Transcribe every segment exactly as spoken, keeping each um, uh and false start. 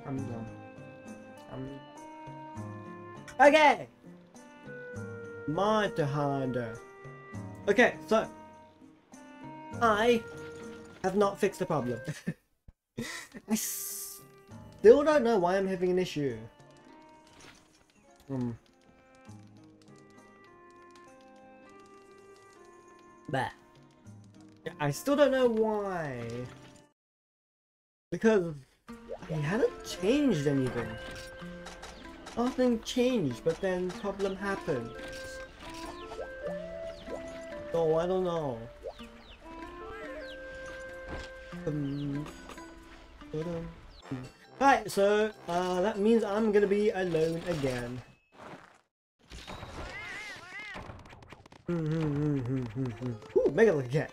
I'm done. I'm... Okay! Monster Hunter. Okay, so... I have not fixed the problem. I still don't know why I'm having an issue. Hmm. But I still don't know why. Because I hadn't changed anything. Nothing changed, but then problem happened. So I don't know. Um, Right, so uh, that means I'm gonna be alone again. Ooh, Mega Lucky Cat.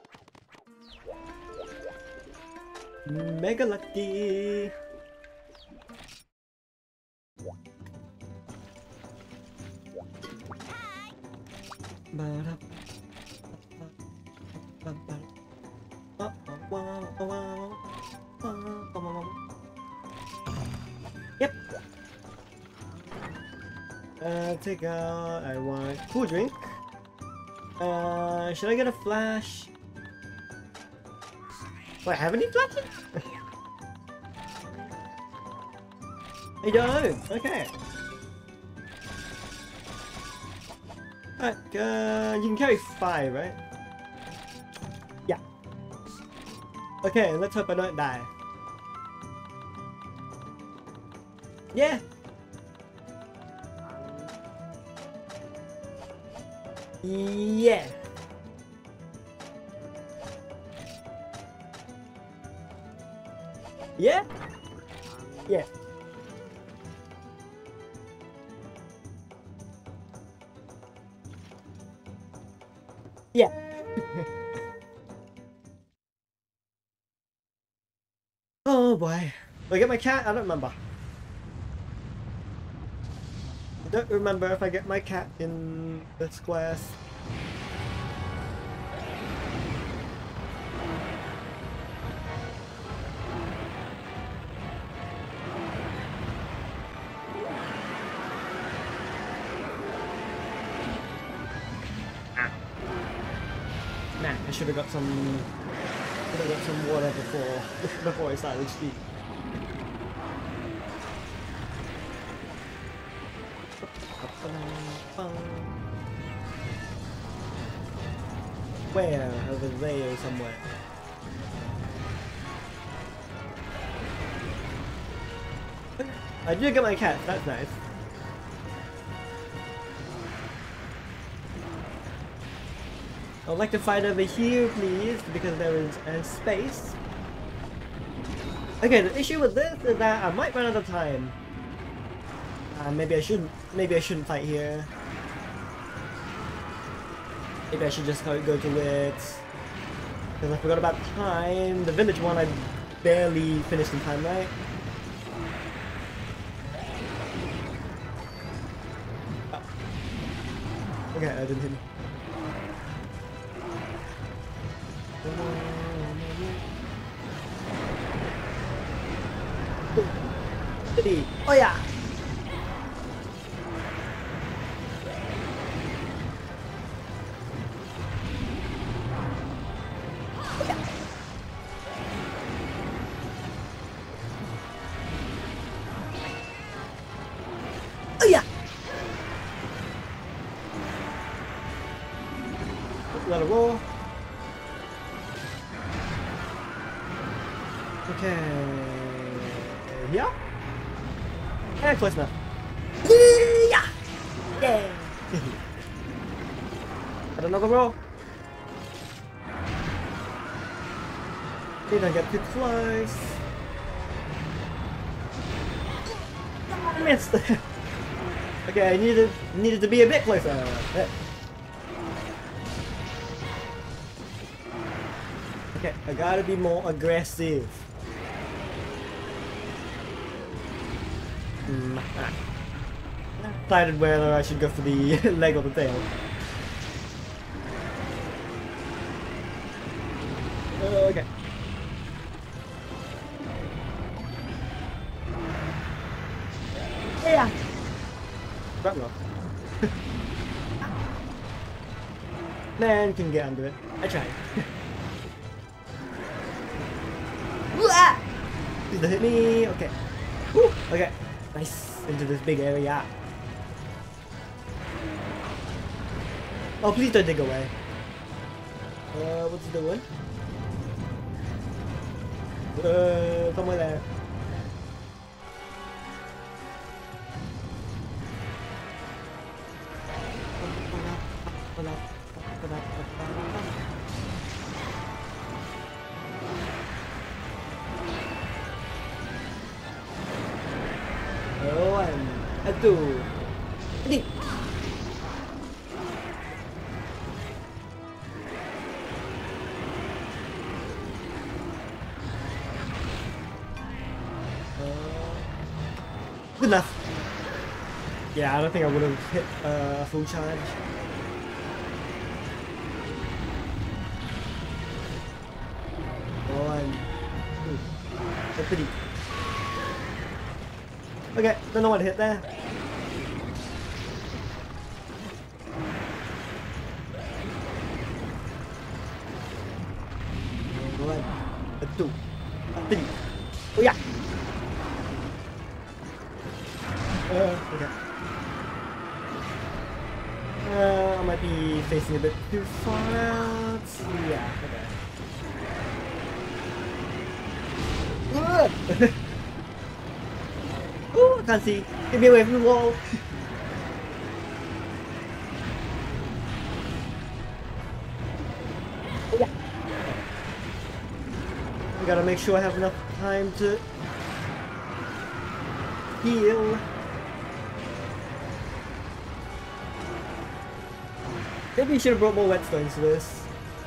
Mega Lucky. Yep. Uh, take out. I want cool drink. Uh, should I get a flash? Wait, I have any flashes? I don't. Okay. Alright, uh, you can carry five, right? Yeah. Okay, let's hope I don't die. Yeah. Yeah. Yeah. Yeah. Yeah. Oh boy. Do I get my cat? I don't remember. I don't remember if I get my cat in the squares. Nah, I should have got some. Should have got some water before before I started speaking. Where? Over there somewhere. I did get my cat, that's nice. I would like to fight over here, please, because there is a space. Okay, the issue with this is that I might run out of time. Uh, maybe I shouldn't. Maybe I shouldn't fight here. Maybe I should just go, go to it. Because I forgot about time. The village one I barely finished in time, right? Oh. Okay, I didn't hit me. Oh yeah! Oh yeah! Let it roll. Okay. Yeah? And close enough. Yeah! Yay! Got another roll. Please don't get too close. I missed. Okay, I needed needed to be a bit closer. Okay, I gotta be more aggressive. Mm. Decided whether I should go for the leg or the tail. Uh, okay. Man, can get under it. I tried. Please don't hit me. Okay. Woo. Okay. Nice. Into this big area. Oh, please don't dig away. Uh, what's he doing? Uh, somewhere there. Oh, and aduh. Ini. Good enough. Yeah, I don't think I would have hit a uh, full charge. One, two, three. Okay, don't know what hit there. One, two, three. Oh yeah. Uh, okay. Uh, I might be facing a bit too far out. Yeah, okay. Ooh, I can't see. Get me away from the wall. Yeah. I gotta make sure I have enough time to heal. Maybe you should have brought more whetstones to this.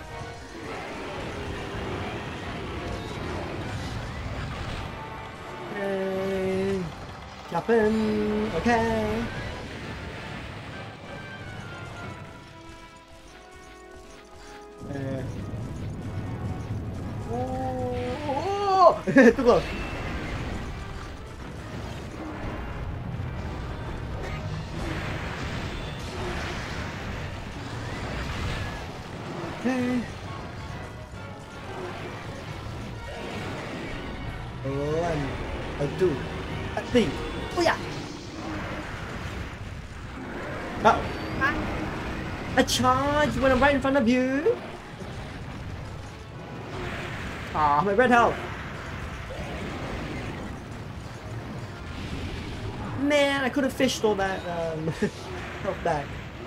Okay. Jumping. Okay. Uh. Oh! Too close. Okay. One, a two, a three. Oh yeah. Oh. A charge when I'm right in front of you. Ah, oh, my red health. Man, I could have fished all that um, health back.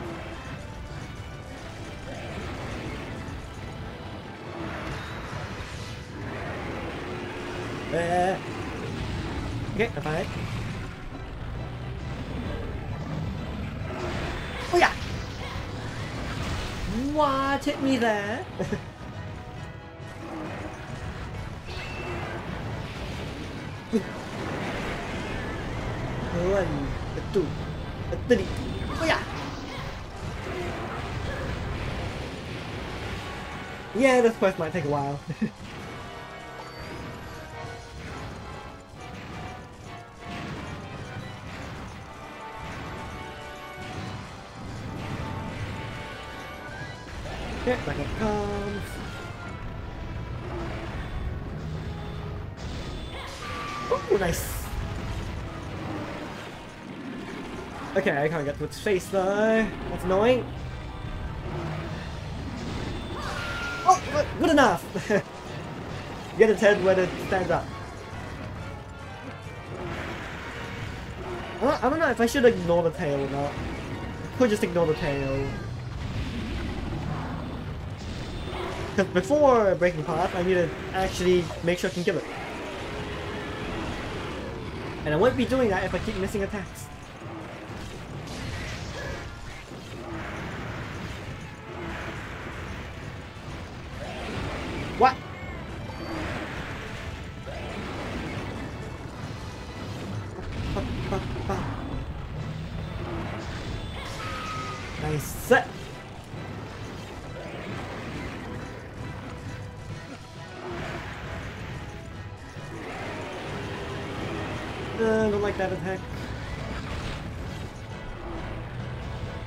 Uh, okay, alright. Oh yeah! What hit me there? One, a two, a three. Oh yeah! Yeah, this quest might take a while. Okay, back it comes. Oh, nice. Okay, I can't get to its face though. That's annoying. Oh, good, good enough. Get its head when it stands up. I don't know if I should ignore the tail or not. I could just ignore the tail. Because before breaking path, I need to actually make sure I can kill it. And I won't be doing that if I keep missing attacks. What? Nice set. Uh, don't like that attack.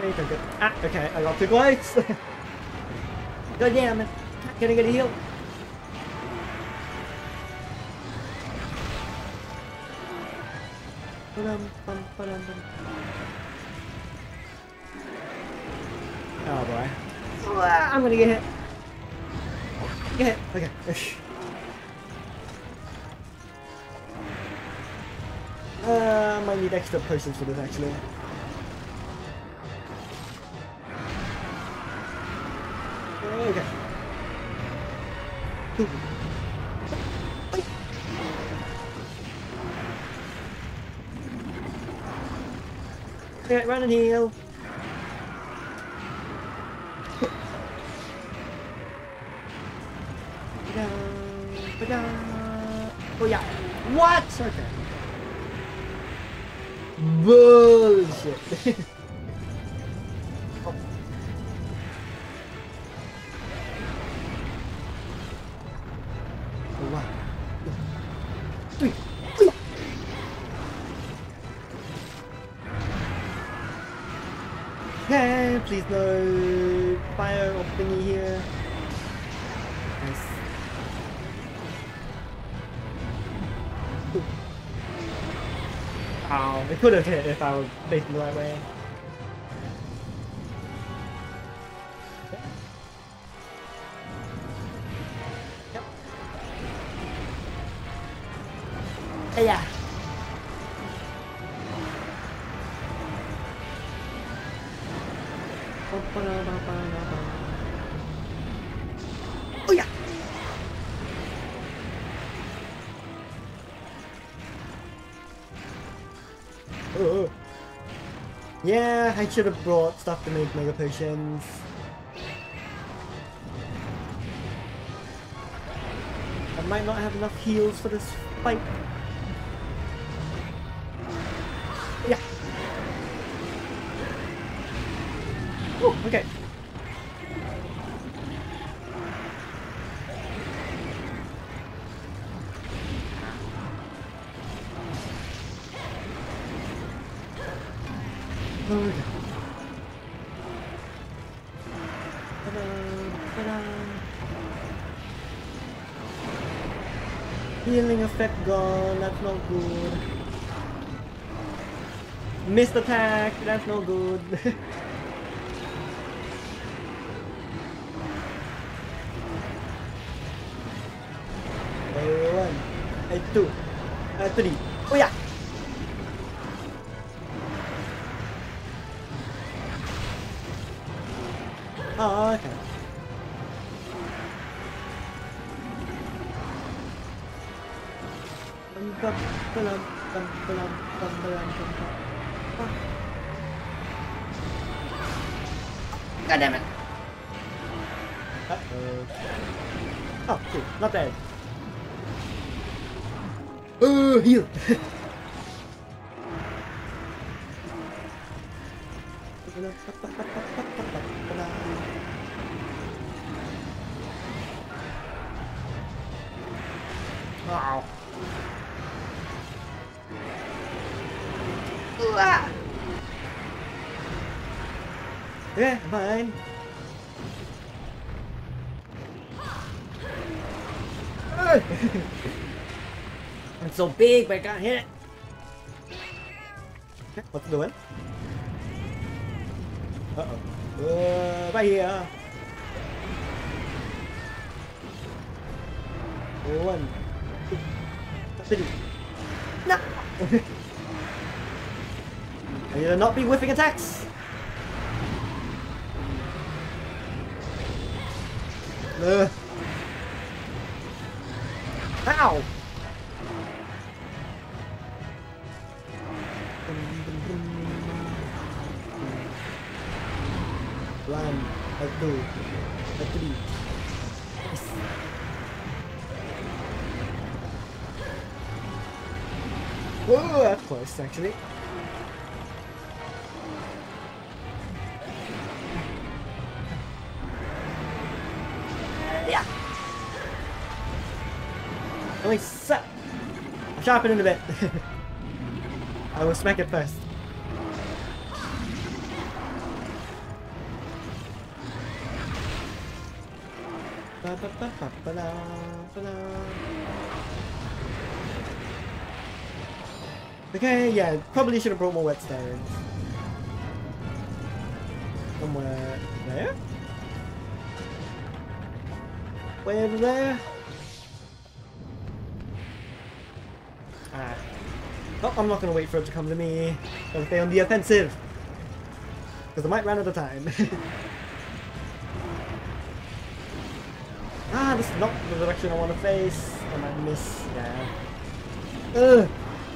Don't get. Ah, okay, I got too close. God damn it. Gonna get a heal. Oh boy. I'm gonna get hit. Get hit. Okay. uh, I might need extra potions for this actually. Okay. Okay, run and heal. Oh yeah. What? Okay. Bullshit. Oh. Oh, wow. Three. Okay, please no fire or thingy here. Nice. Oh, it could have hit if I was facing the right way. Yep. Hey, yeah. Oh yeah. Oh. Yeah, I should have brought stuff to make mega potions. I might not have enough heals for this fight. Yeah. Oh, okay. Okay. Ta-da, ta-da. Healing effect gone, that's not good. Missed attack, that's no good. uh, one, uh, two, uh, three. Oh yeah! Oh, okay. God damn it. Uh-oh. Oh, cool. Not bad. Oh, heal. Wow. Ah. Yeah, fine. I'm so big, but I can't hit it. Okay, what's it doing? Uh-oh. Uh, right here. One. Two. Three. No! I need to not be whiffing attacks! Uh. Ow! One, a two, a three. Yes. Oh, that's close actually. Yeah. At least uh, sharpen it a bit. I will smack it first. Okay, yeah, probably should have brought more whetstones. Somewhere there? Way over there? Ah. Oh, I'm not gonna wait for it to come to me. Gotta stay on the offensive. Because I might run out of time. Ah, this is not the direction I want to face. I might miss. Yeah. Ugh.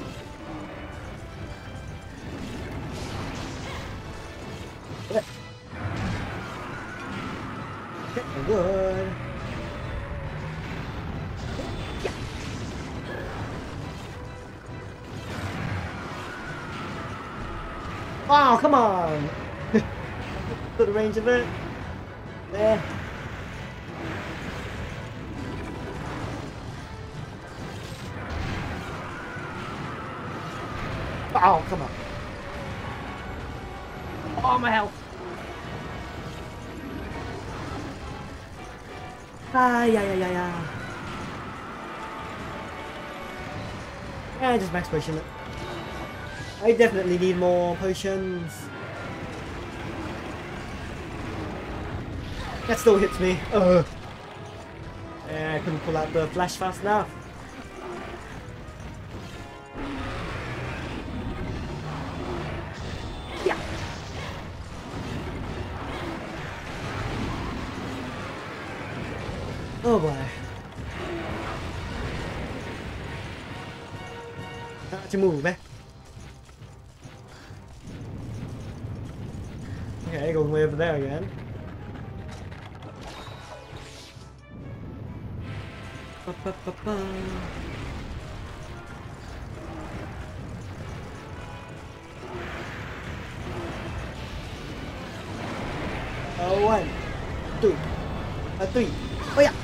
Okay, I'm good. Yeah. Oh, come on! To the range of it. There. Oh, come on. Oh, my health. Ah, yeah, yeah, yeah, yeah. Yeah, just max potion it. I definitely need more potions. That still hits me. Ugh. Yeah, I couldn't pull out the flash fast enough. Yeah. Oh boy. Not to move, eh? Okay, going way over there again. Ba, ba, ba, ba. Oh, one, two, uh, three. Oh yeah.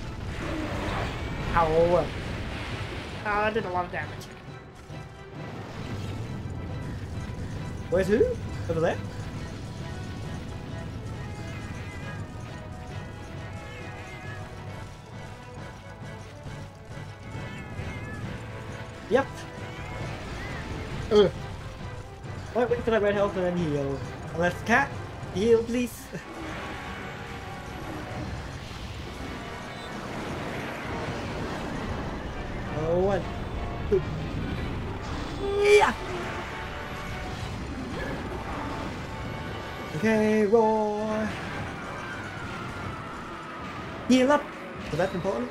Ow. Oh, that did a lot of damage. Where's who? Over there? Yep. Ugh. Wait, wait for that red health and then heal. Unless cat, heal please. Oh, one, two. Yeah. Okay, roar. Heal up. So that's important.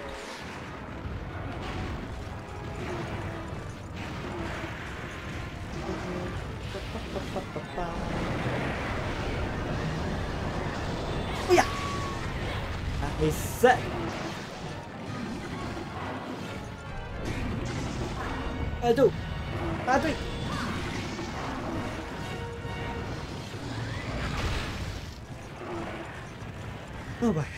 Oh yeah! That is set. I do. I do. Oh boy.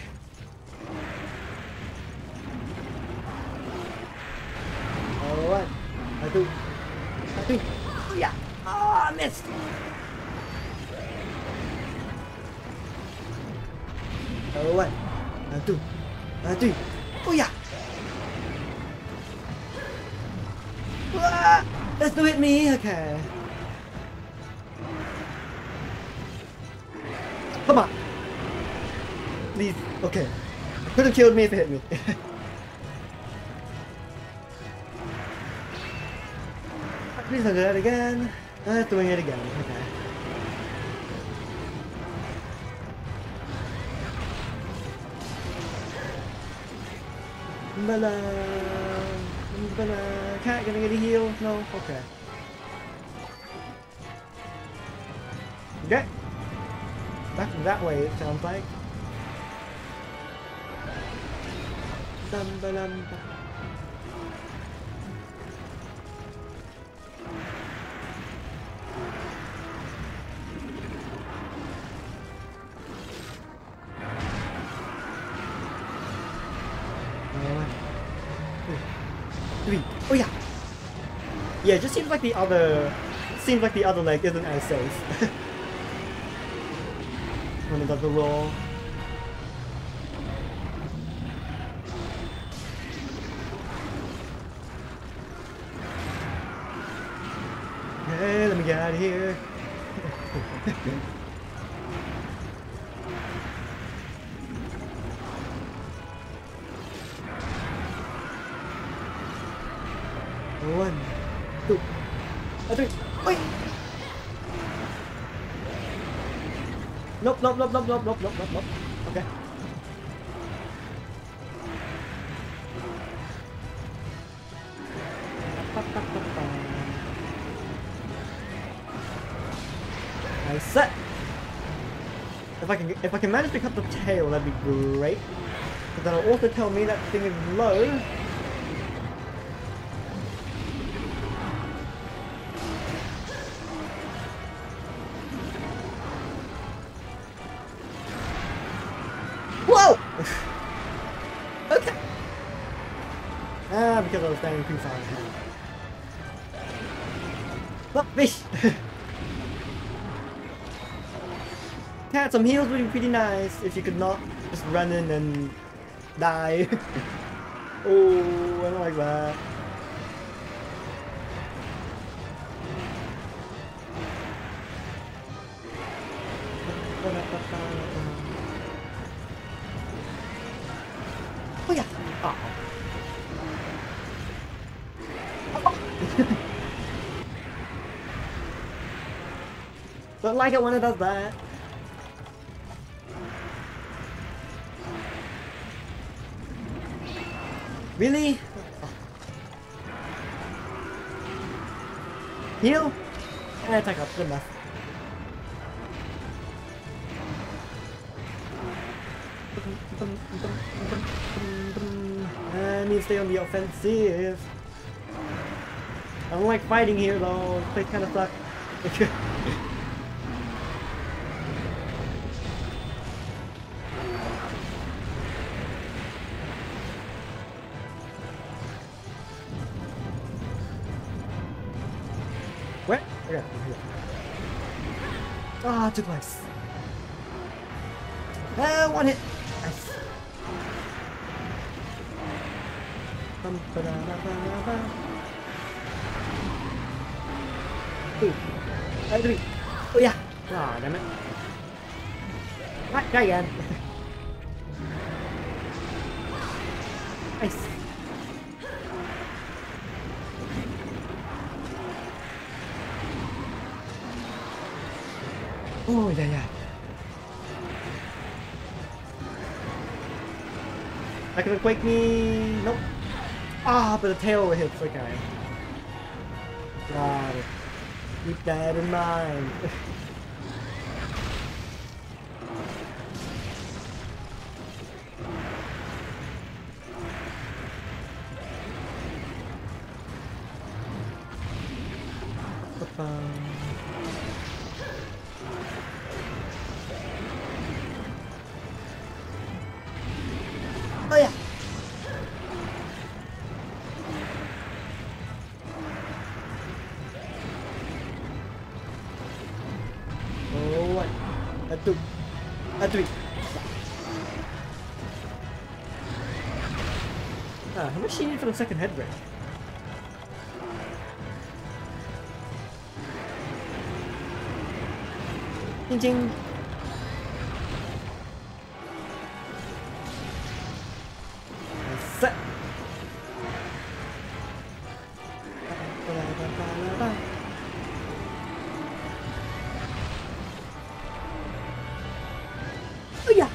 Alright. I do. I do. Oh yeah. Oh, I missed. Alright. I do. I do. Oh yeah. Ah, that's still hit me. Okay. Come on. Please. Okay. Could have killed me if it hit me. Please don't do that again. Uh, doing it again. Okay. Bala. Bala. Cat gonna get a heal? No? Okay. Okay. Back that way it sounds like. Dum ba dum ba. Three. Oh yeah. Yeah, it just seems like the other seems like the other leg isn't as safe. When it does the roll. out of here. One, two, three. Wait. Nope, nope, nope, nope, nope, nope, nope, nope, nope. Okay. Nice set. If I can, if I can manage to cut the tail, that'd be great. But then it'll also tell me that thing is low. Whoa! Okay. Ah, because I was standing too far ahead. Oh, fish! Cat, some heals would be pretty nice if you could not just run in and die. Oh, I don't like that. Oh yeah! Oh. Don't like it when it does that. Really? Oh. Heal? And attack up, good enough. I need to stay on the offensive. I don't like fighting here though, they kind of suck. Where? Okay, I'm here. Ah, too close. Ah, one hit. Nice. Bum, ba, da, ba, ba, ba. Two. Uh, three. Oh yeah. Ah, damn it. Right, try again. Nice. Oh yeah, yeah. That could quake me. Nope. Ah, but the tail hits. Okay. Got it. Keep that in mind. Oh yeah. Oh one, a two, a three. Ah, how much do you need for the second head break? Ching ching. Set. Oh yeah.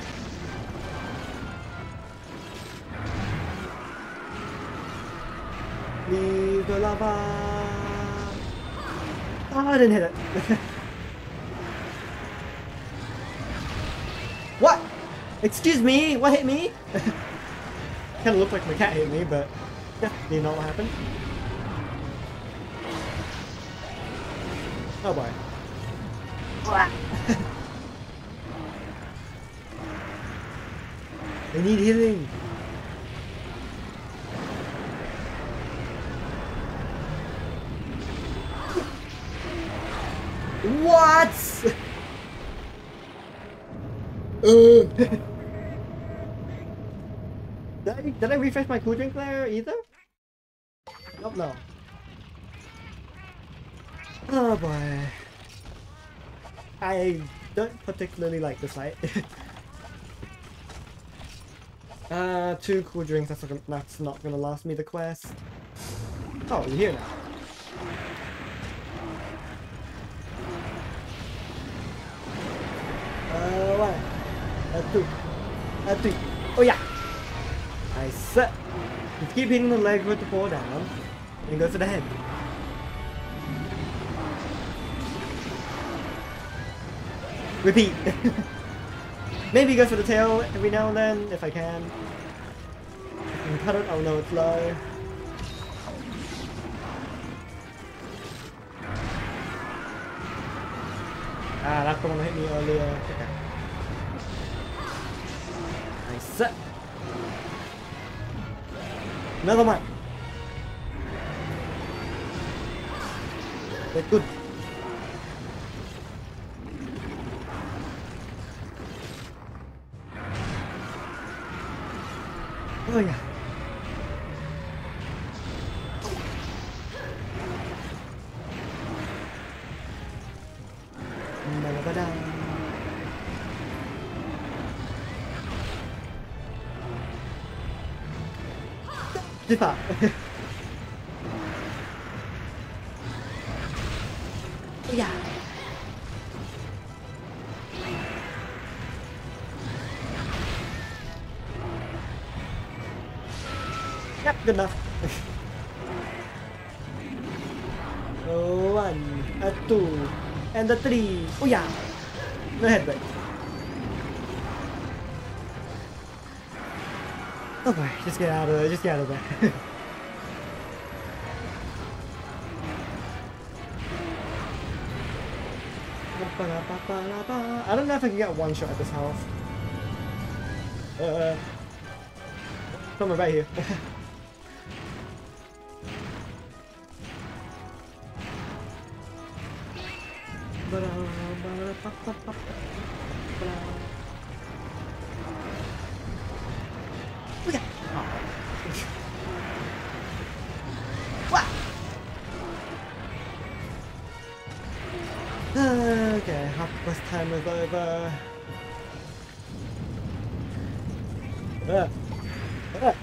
Leave the lava. Oh, I didn't hit it. What? Excuse me? What hit me? Kind of looked like my cat hit me, but yeah, do you know what happened? Oh boy. I need healing. What? uh. Did I, did I refresh my cool drink there either? Nope, no. Oh boy. I don't particularly like this fight. uh, two cool drinks, that's not, gonna, that's not gonna last me the quest. Oh, you're here now. Uh, one, uh, two, uh, three. Oh yeah! Nice. You keep hitting the leg with the ball down, and go for the head. Repeat. Maybe go for the tail every now and then, if I can. If I can cut it, I'll know it's low. Ah, that's the one that hit me earlier. Okay. Nice. Another one. That's good. Oh yeah. Malabada. Zipper. Oh yeah. Yep, good enough. Oh, one, a two, and a three. Oh yeah. No headbutt. Oh boy, just get out of there, just get out of there. I don't know if I can get one shot at this health. Uh, somewhere right here. Okay, half quest time is over. Uh, uh.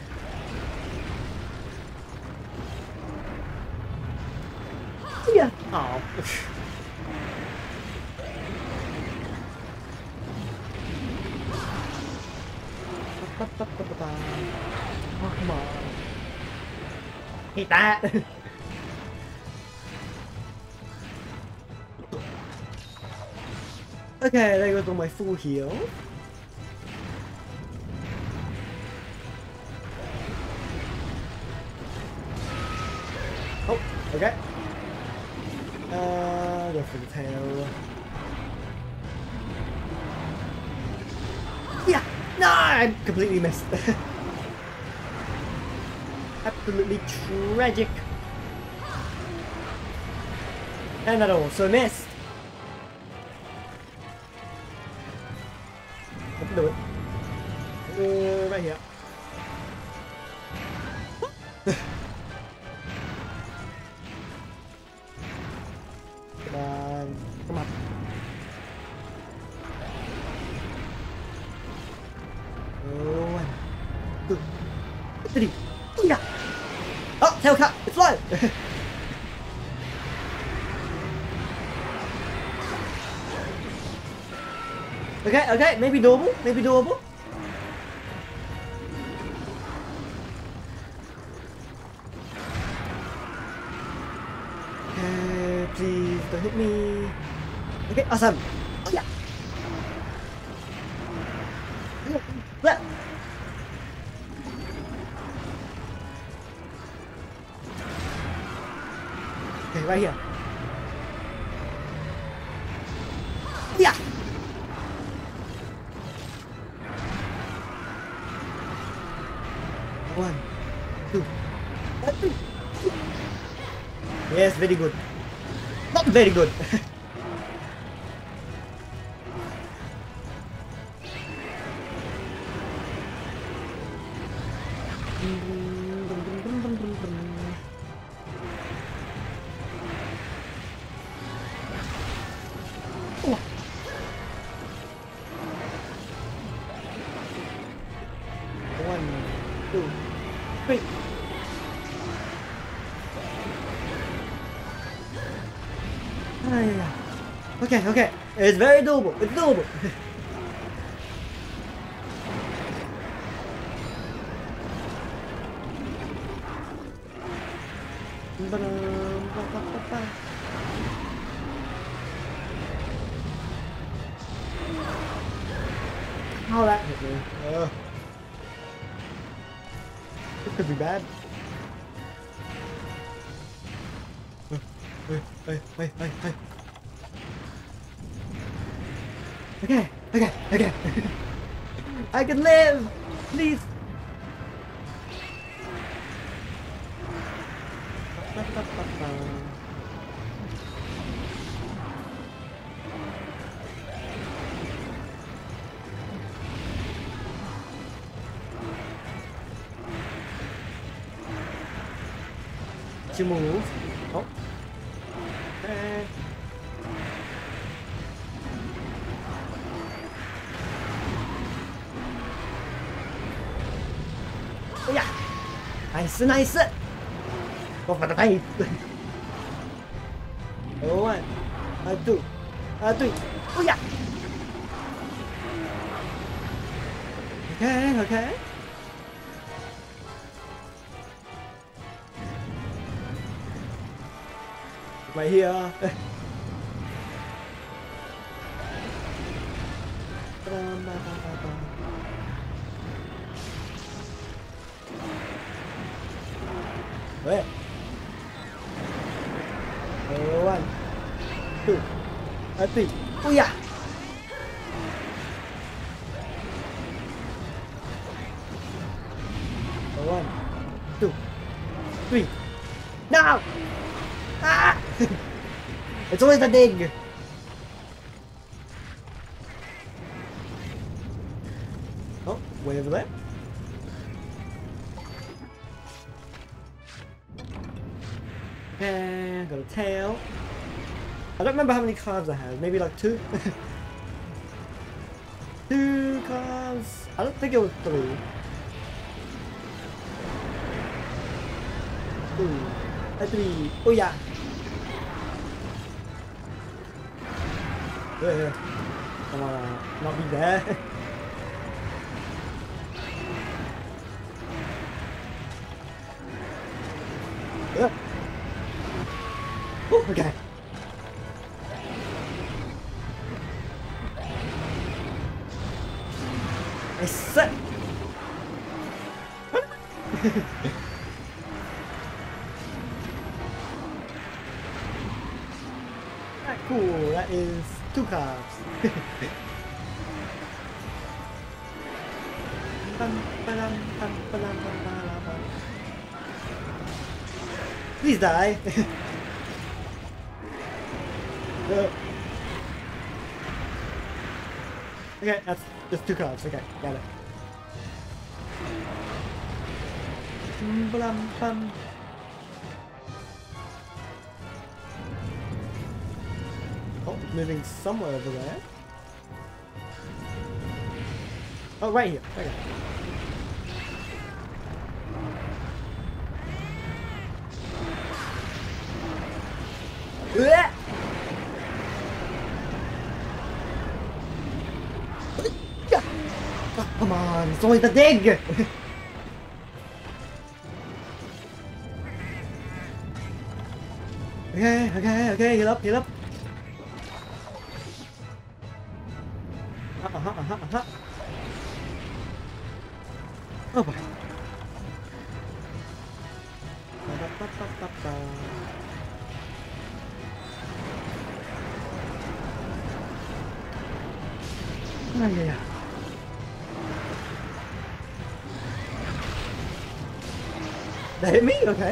Yeah. Oh. Oh, come on. Hate that. Okay, there goes all my full heal. Oh, okay. Uh, go for the tail. Yeah! No! I completely missed. Absolutely tragic. And that also missed. I can do it. Uh, right here. Come on. Come on. Oh, one, two, three. Oh, yeah. Oh, tail cut. It's live. Okay, okay, maybe doable, maybe doable. Okay, please don't hit me. Okay, awesome. Oh yeah. Well. Okay, right here. Yeah. One, two, three. Yes, very good. Not very good. two, three. Ah, yeah, yeah. Okay, okay. It's very doable. It's doable. Oh, that hit me. Uh, this could be bad. Uh, wait, wait, wait, wait, wait. Okay, okay, okay. I can live! Please! To move. Oh. Okay. Oh yeah! Nice, nice! Go for the face! Oh, one, uh, two, uh, three. Oh yeah! Okay, okay. Right here. Wait. Oh, one, two, uh, three. Oh yeah! Oh, one, two, three. No! Ah! It's always the dig. Oh, way over there. And got a tail. I don't remember how many cards I had. Maybe like two. Two cards. I don't think it was three. Two. A three. Oh yeah. Yeah. Come on, not be there. Yeah. Oh, okay. I said. Alright, cool. That is two cards. Please die. uh. Okay, that's just two cards. Okay, got it. Oh, moving somewhere over there. Oh, right here. Okay. Blech! Oh, come on, it's only the dig! Okay, okay, okay, heal up, heal up. Uh-huh, uh-huh, uh-huh. Oh boy. Oh, yeah. That hit me? Okay.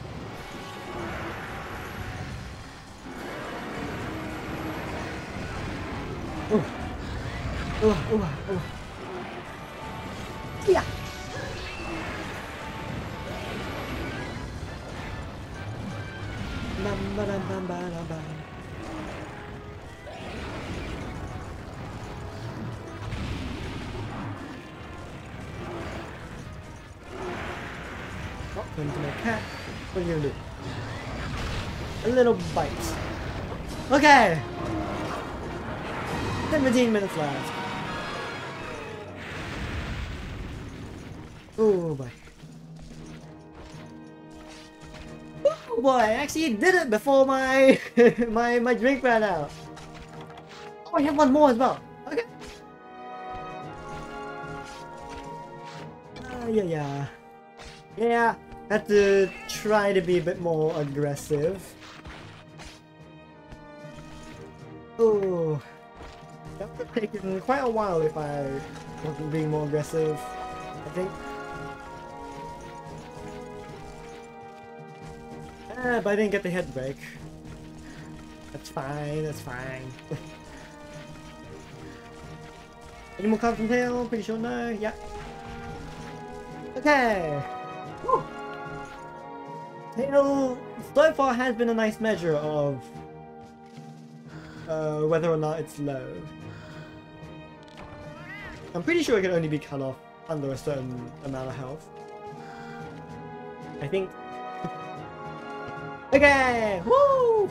Oh. Oh, oh, oh. Yeah. Bam, ba, dam, bam, ba, dam, bam. Turn to my cat. What are you gonna do? A little bite. Okay! seventeen minutes left. Oh boy. Oh boy, I actually did it before my my my drink ran out. Oh, I have one more as well. Okay. Uh, yeah, yeah. Yeah, have to try to be a bit more aggressive. Oh, that would have taken quite a while if I wasn't being more aggressive, I think. Ah, but I didn't get the head break. That's fine, that's fine. Any more cards from tail? Pretty sure no, yeah. Okay! Woo. Tail so far has been a nice measure of uh, whether or not it's low. I'm pretty sure it can only be cut off under a certain amount of health. I think. Okay! Woo!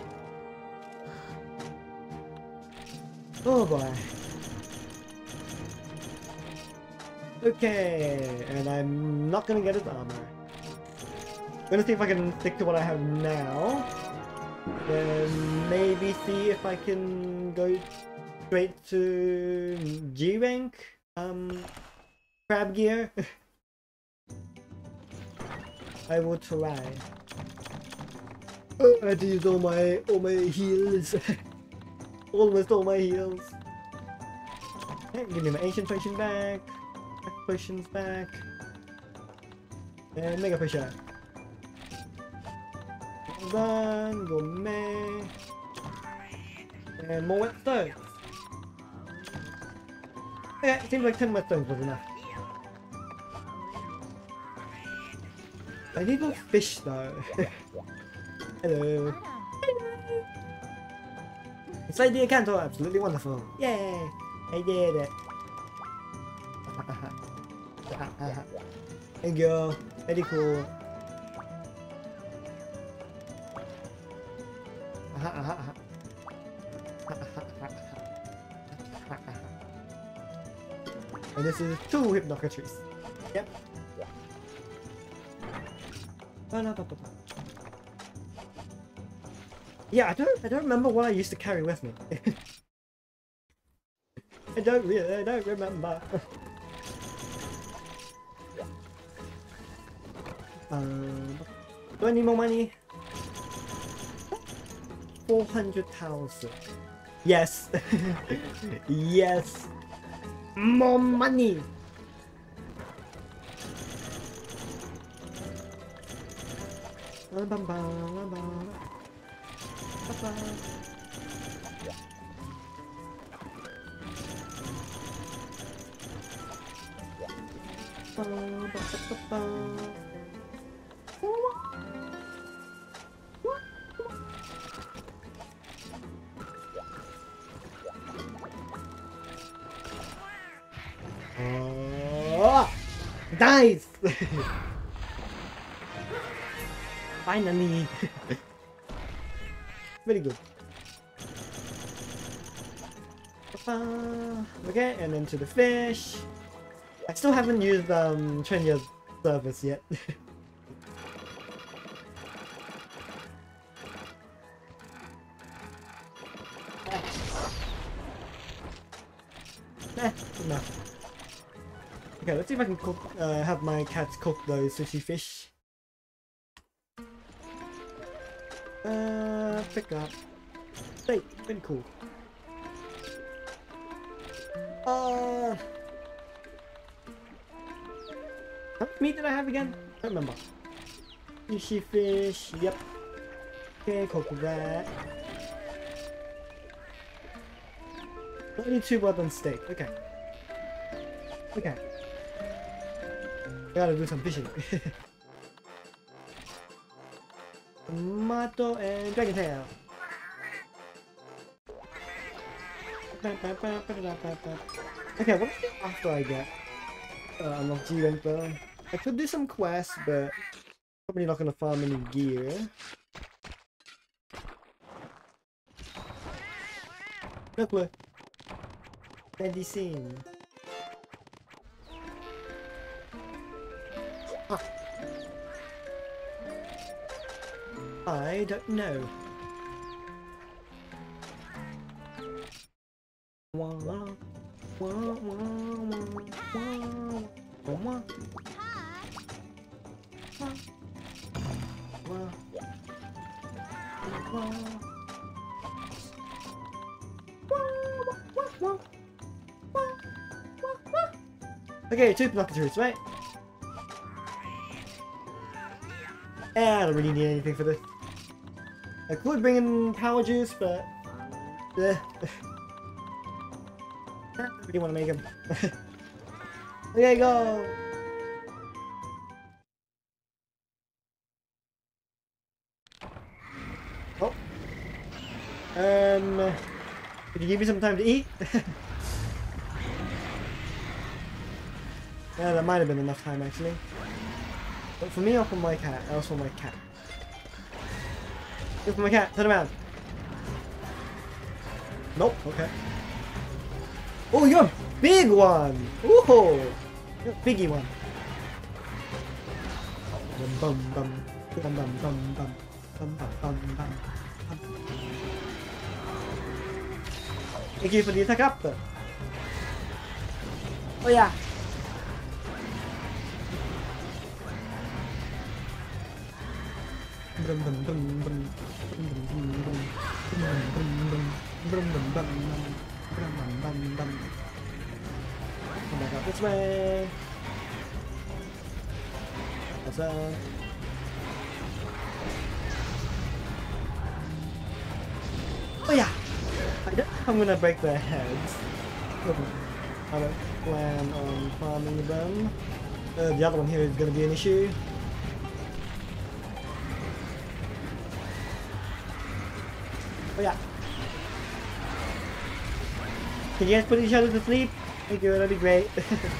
Oh boy. Okay, and I'm not gonna get his armor. I'm gonna see if I can stick to what I have now. Then maybe see if I can go straight to G rank. Um, crab gear. I will try. Oh, I had to use all my all my heals. Almost all my heals. Okay, give me my ancient potion back. Potions back. And mega potion. Done. Gourmet. And more wet stones. Okay, it seems like ten wet stones was enough. I need more fish though. Hello. It's like the Acanto, absolutely wonderful. Yay! I did it. There you go. Very cool. And this is two Hypnocrates. Yep. Yeah, I don't I don't remember what I used to carry with me. I don't really I don't remember. um, do I need more money? Four hundred thousand. Yes. Yes. More money. Oh, nice! Finally! Very good. Okay, and then to the fish. I still haven't used um Trenya's service yet. Eh, no. Okay, let's see if I can cook, uh, have my cats cook those sushi fish. Uh, pick up. Hey, very cool. Uh, how much meat did I have again? I don't remember. Sushi fish, yep. Okay, cook that. Only two well done steak, okay. Okay. I gotta do some fishing. Tomato and dragon tail. Okay, what is it after I get uh, unlock G rank though? I could do some quests, but Probably not gonna farm any gear. No clue. Candy scene. Ah. I don't know. Wah, wah, wah, wah, wah, wah, wah. Okay, two Pinocultures, right? Eh, I don't really need anything for this. I could bring in Power Juice, but... Eh. I don't really want to make him. Okay, go! Oh. Um... Could you give me some time to eat? Yeah, that might have been enough time, actually. But for me or for my cat? I also my cat. Look for my cat, turn around. Nope, okay. Oh, you're a big one! Ooh! You're a biggie one. Bum bum bum. Bum bum bum bum. Bum bum bum bum. Thank you for the attack up. Oh yeah. Brum bum bum bum. Brum bum bum bum. Brum bum bum bum. Brum bum bum bum. Come back up this way. What's up? Oh yeah! I don't think I'm gonna break their heads. I don't plan on farming them. Uh, the other one here is gonna be an issue. Oh yeah. Can you guys put each other to sleep? Thank you, that'd be great.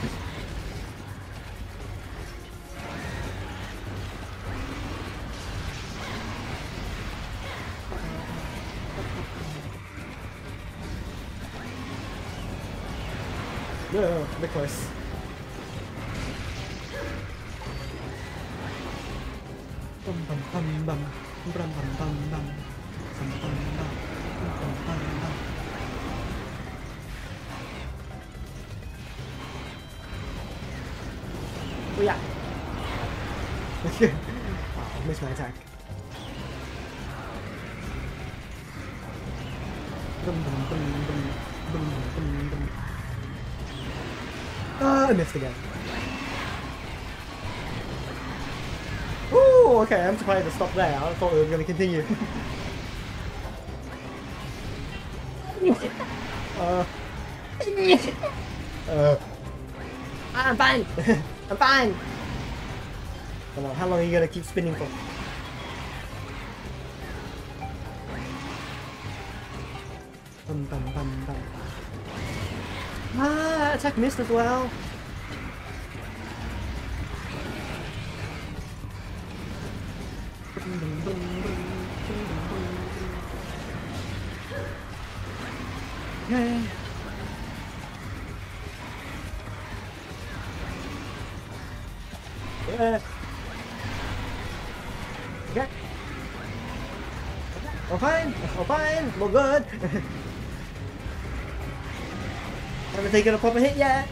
No, no, no, a bit close. Bum bum bum bum. Bum bum bum bum. Bum bum bum. Bum bum bum. Oh yeah. Wow, missed my attack. Bum bum bum bum. Bum bum bum bum. Ah, I missed again. Ooh, okay, I'm surprised to stop there. I thought we were going to continue. uh, uh, I'm fine! I'm fine! Come on, how long are you going to keep spinning for? Bum, bum, bum, bum. Ah, that attack missed as well. Yeah. Yeah. Okay. Oh fine. Oh fine. More good. Haven't taken a proper hit yet.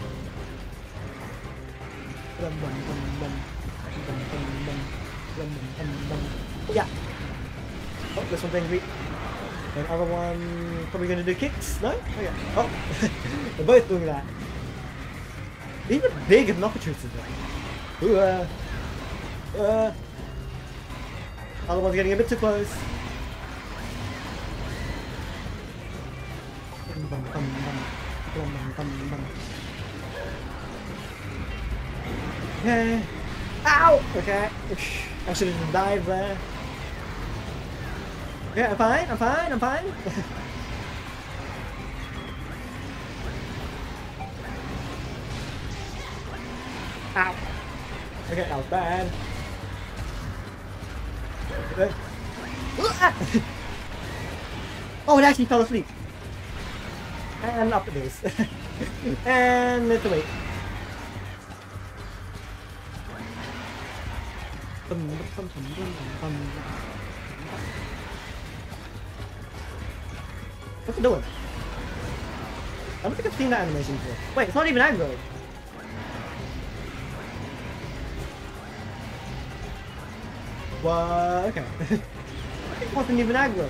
Yeah. Oh, this one's angry. And other one probably gonna do kicks. No? Okay. Oh, they're both doing that. These are big Pinocultures though. Ooh, uh, uh. Other one's getting a bit too close. Bum, bum, bum. Bum, bum, bum, bum. Okay. Ow! Okay. I should have dived there. Okay, I'm fine, I'm fine, I'm fine. Ow. Okay, that was bad. wait. Oh, it actually fell asleep. And up it is. And it's awake. What's it doing? I don't think I've seen that animation before. Wait, it's not even aggro. What? Okay. It wasn't even aggro.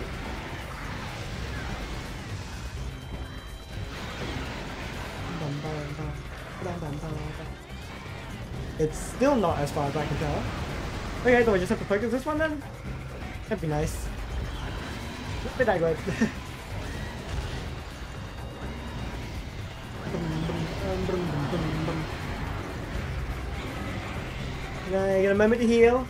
It's still not as far as I can tell. Okay, do I just have to focus this one then? That'd be nice. A bit aggro. Can I get a moment to heal?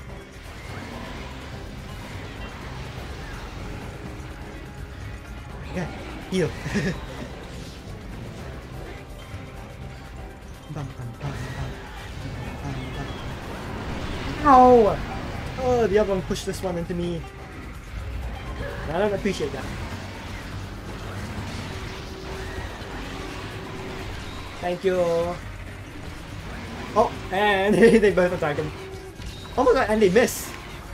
Yeah, heal. Ow! Oh, the other one pushed this one into me. I don't appreciate that. Thank you. Oh, and they both attack him. Oh my god, and they miss.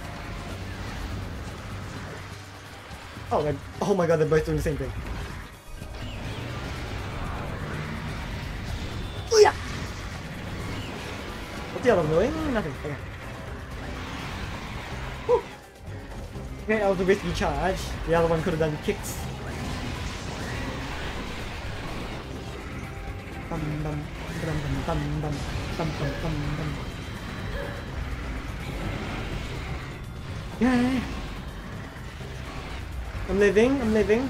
Oh, they're, oh my god, they're both doing the same thing. Oh yeah. What's the other one doing? Nothing. Okay. Woo. Okay, that was a risky charge. The other one could have done kicks. Bum, bum, bum, bum, bum, bum, bum, bum, bum, bum. Yeah. I'm living, I'm living.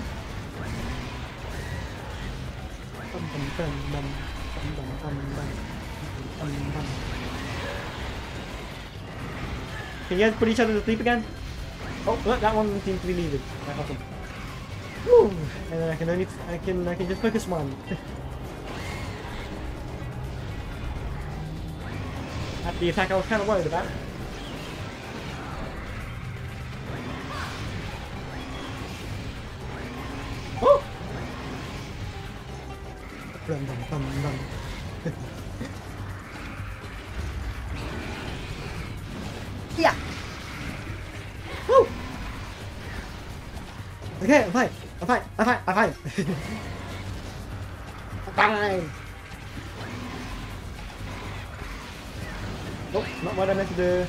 Bum, bum, bum, bum, bum, bum, bum, bum, bum, bum. Can you guys put each other to sleep again? Oh, look, that one seems to be leaving. Right, awesome. Woo! And then I can only, I can, I can just focus one. That's the attack I was kind of worried about. Oh! Dum, dum, dum, dum. Yeah! Woo! Okay, I'm fine. I'm fine. I'm fine. I'm fine. I'm fine. Nope, not what I meant to do.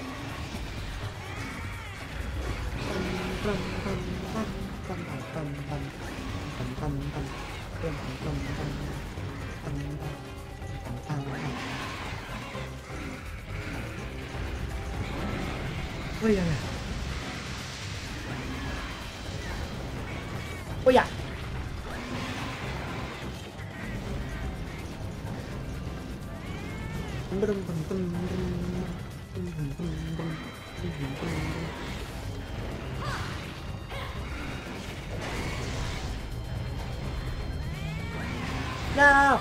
Oh yeah. Oh yeah. No!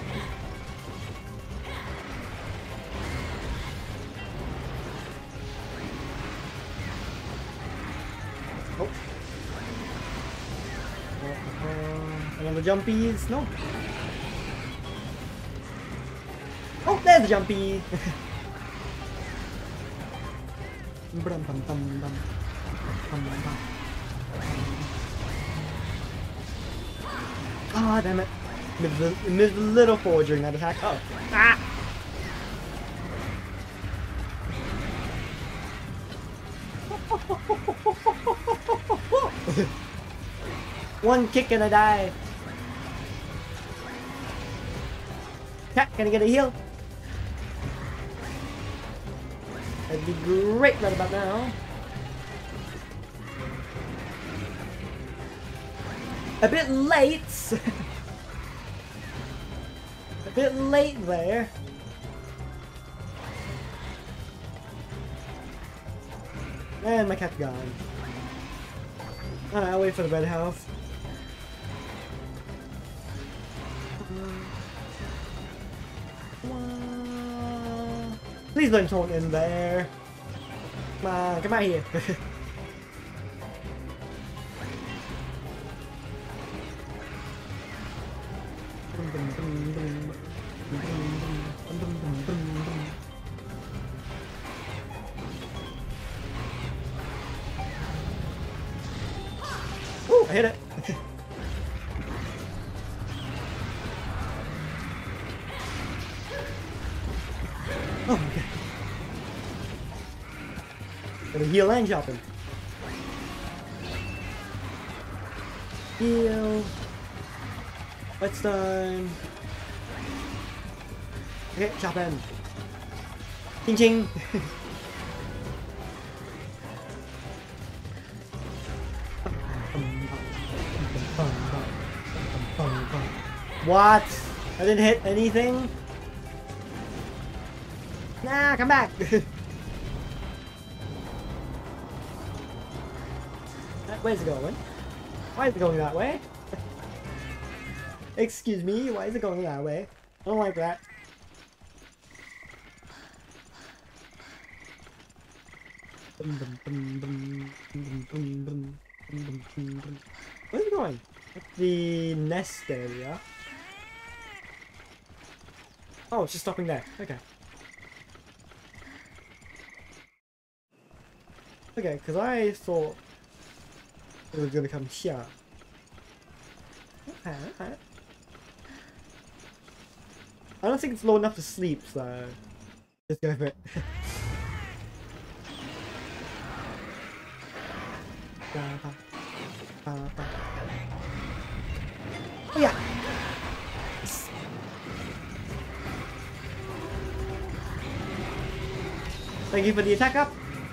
Oh. Uh, another jumpies? No. Oh, there's the jumpy! Ah, oh, damn it. Missed, missed a little forward during that attack. Oh. Ah! One kick and I die. Cat, can I get a heal? That'd be great right about now. A bit late. A bit late there. And my cat's gone. Alright, I'll wait for the red house. Please don't taunt in there. Come on, come out here. Ooh, I hit it. Oh my god. Gotta heal and chop him. Heal. Whetstone. Okay, chop him. Ching ching. What? I didn't hit anything? Nah, come back! Where's it going? Why is it going that way? Excuse me, why is it going that way? I don't like that. Where's it going? That's the nest area. Oh, it's just stopping there. Okay. Okay, because I thought it was going to come here. Okay, okay. I don't think it's low enough to sleep, so just go for it. Oh yeah! Thank you for the attack up!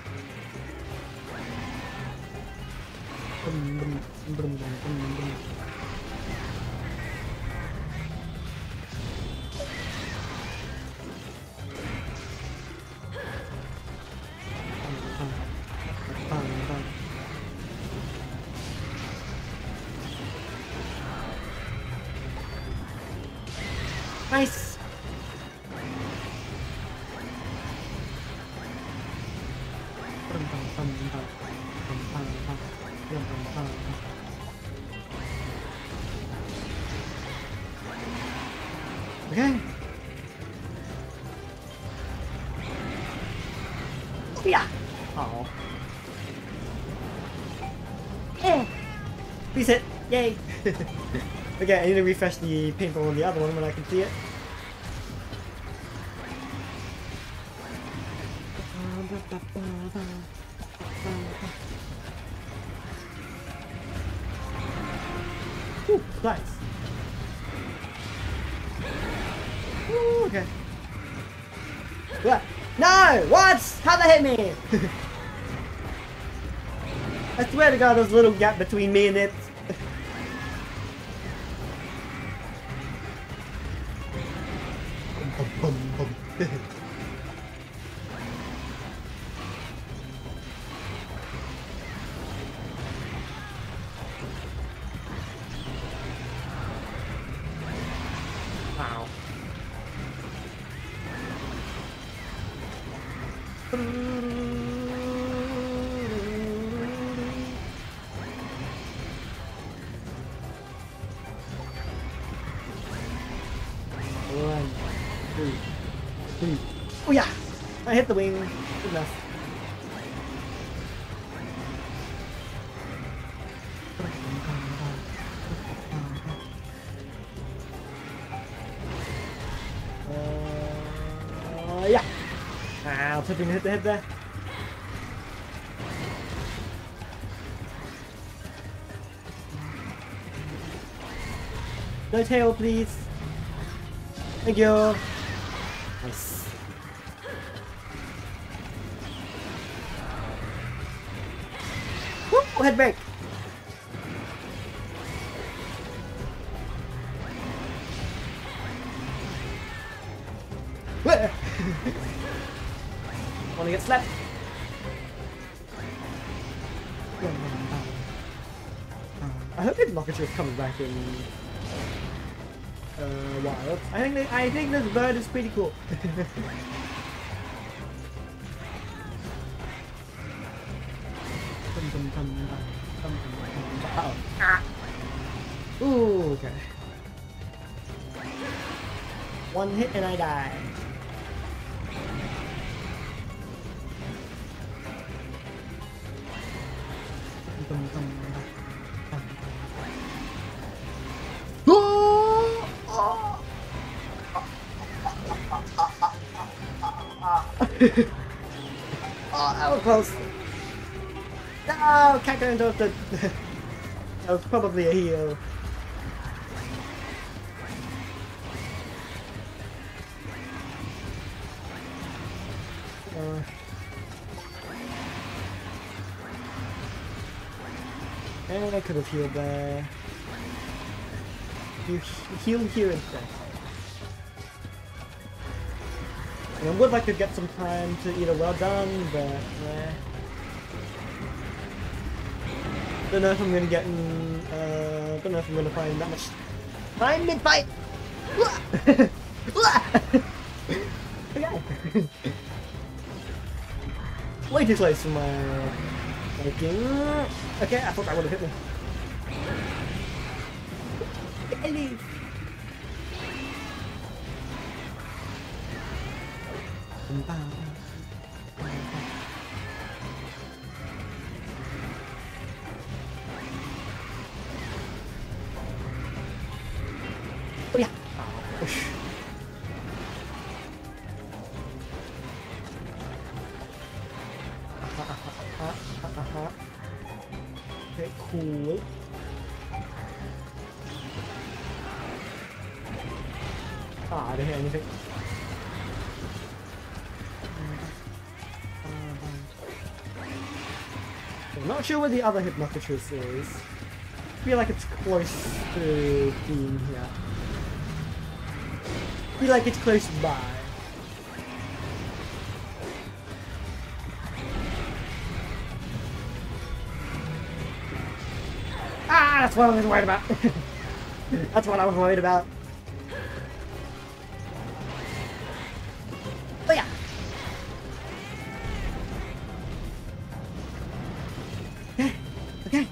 Nice! Okay. Yeah. Oh. Eh. Reset. Yay. Okay, I need to refresh the paintball on the other one when I can see it. Ooh, nice. Ooh, okay. What? No! What? How'd that hit me? I swear to God, there's a little gap between me and it. Wow. One, two, three. Oh yeah! I hit the wing. Good enough. Uh, yeah! Ah, I was hoping to hit the head there. No tail, please. Thank you. Nice. Whoop! Head break. Wanna get slapped? I hope his Mockature is coming back in uh, wild. I think they, I think this bird is pretty cool. Uh-oh. Ah. Ooh, okay. One hit and I die. Oh! Oh! Oh, that was close. No, can't go into the. That was probably a heal. Uh, and I could have healed there. You heal here instead. And I would like to get some time to either well done, but eh. Don't know if I'm gonna get in, uh, don't know if I'm gonna find that much time mid-fight! Okay. Way too close for my liking. Okay, I thought that would have hit me. Ellie! Oh yeah! Oh, okay, cool. Ah, I didn't hit anything. I'm not sure where the other Hypnocatrix is. I feel like it's close to being here. I feel like it's close by. Ah, that's what I was worried about. That's what I was worried about. Oh yeah. Okay. Okay.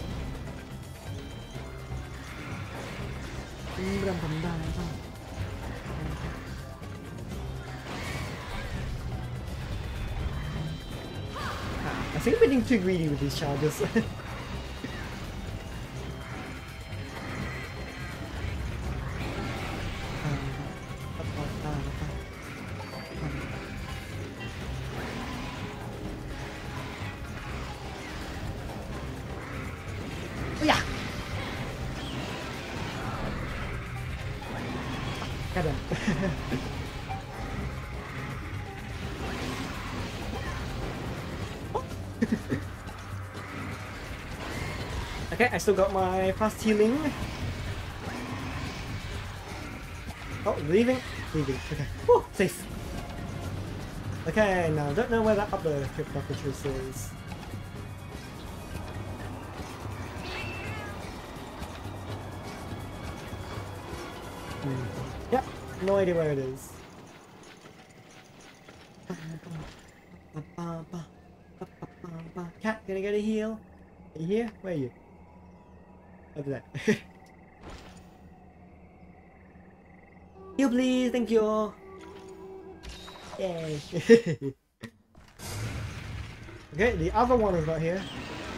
Ah, I think I'm getting too greedy with these charges. Okay, I still got my fast healing. Oh, leaving? Leaving, okay. Oh, safe. Okay, now I don't know where that other Hypnocatrix is. Hmm. Yep, no idea where it is. Cat, can I get a heal? Are you here? Where are you? Over there. Heal please, thank you! Yay! Okay, the other one is not here.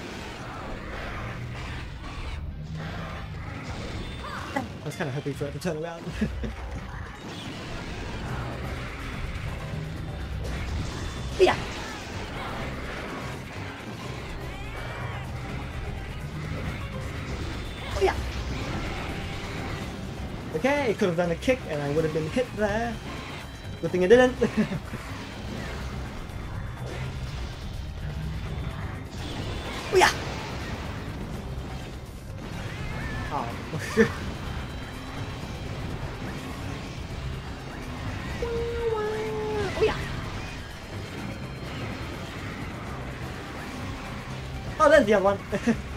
I was kind of hoping for it to turn around. Yeah! Oh yeah! Okay, it could have done a kick and I would have been hit there. Good thing it didn't. Oh yeah! Oh. Oh yeah! Oh, there's the other one.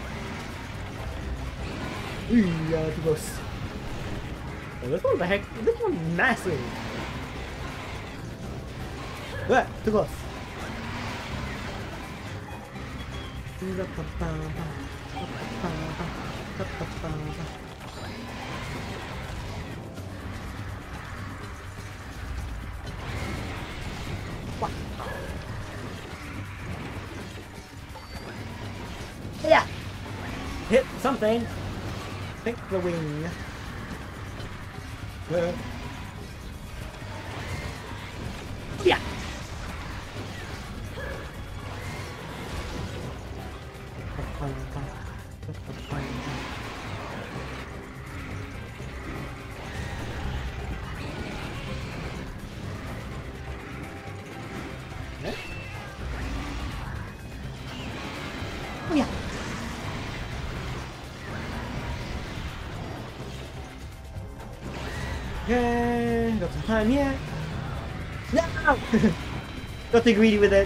Ooh, yeah, too close. Oh, this one, the heck? This one's massive. Yeah, too close. Yeah! Hit something! Pick the wing. Uh. Yeah! Oh yeah! Okay, got some time here. No! Got too greedy with it.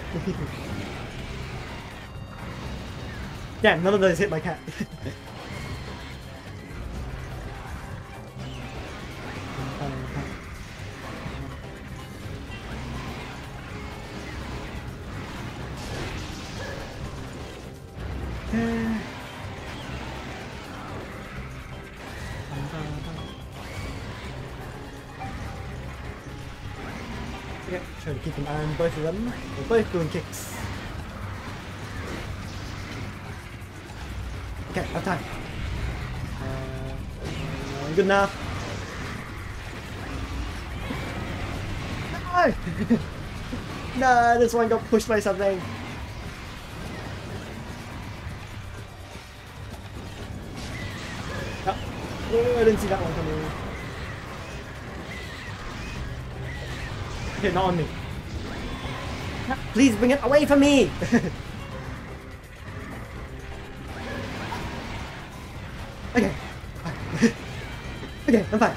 Damn, none of those hit my cat. Okay, try to keep an eye on both of them. They're both doing kicks. Okay, I have time. Uh, good enough. No! No, this one got pushed by something. Oh, oh, I didn't see that one coming. Okay, not on me. Please bring it away from me! Okay. Okay, I'm fine.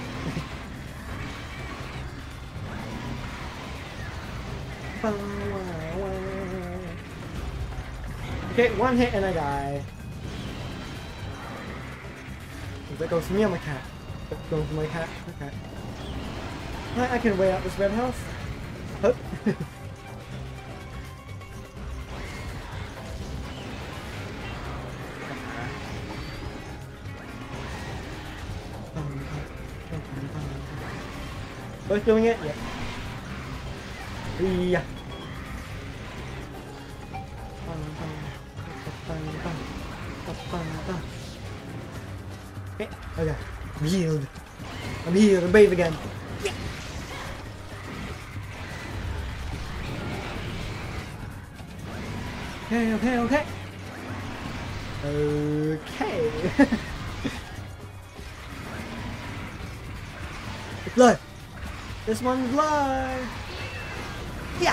Okay, one hit and I die. That goes for me or my cat? That goes for my cat. Okay. I, I can wait out this red house. Oh. Both doing it? Yep. Yeah. Okay, okay. I'm healed. I'm healed. I'm brave again. Yeah. Okay, okay, okay. Okay. Blood. This one's blood. Yeah.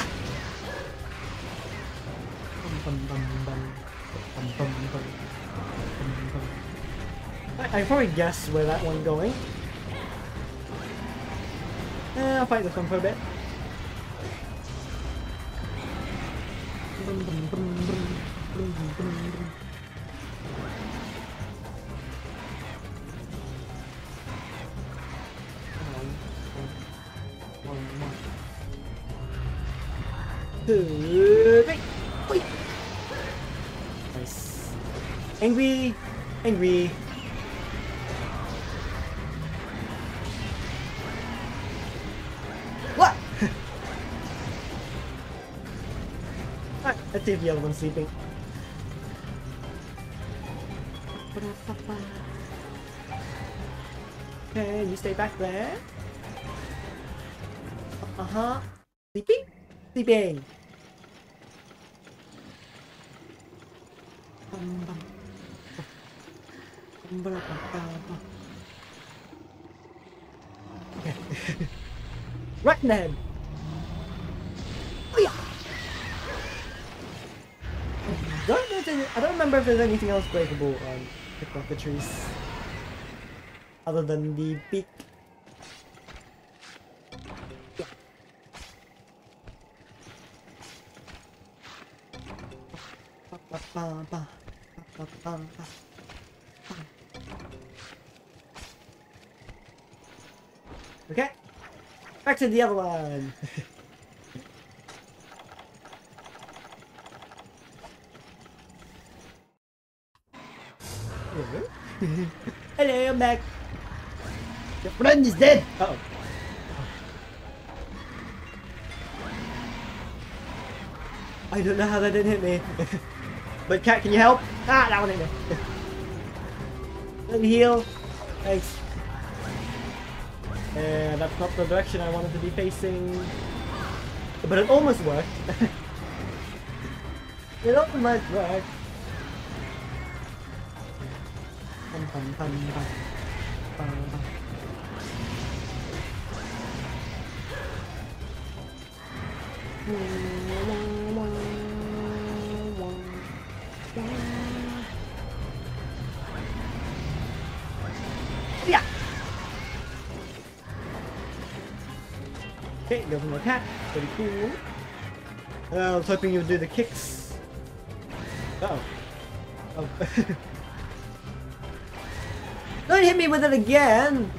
I, I probably guessed where that one's going. Eh, I'll fight this one for a bit. Two, three. Wait. Nice. Angry, angry. What? Alright, let's see if the other one's sleeping. Okay, you stay back there. Uh huh. Sleeping? Sleeping. Okay. Right in the head. Oh, yeah. I don't, know if there's- I don't remember if there's anything else breakable on the trees other than the beak. Okay, back to the other one. Hello? Hello, I'm back. Your friend is dead! Uh oh. I don't know how that didn't hit me. But cat, can you help? Ah, that one hit me. Let me heal. Thanks. And that's not the direction I wanted to be facing. But it almost worked. It almost worked. Pum, pum, pum, pum. Pum, pum. Yeah. Okay, go from the cat. Pretty cool. Uh, I was hoping you would do the kicks. Uh oh. Oh. Don't hit me with it again!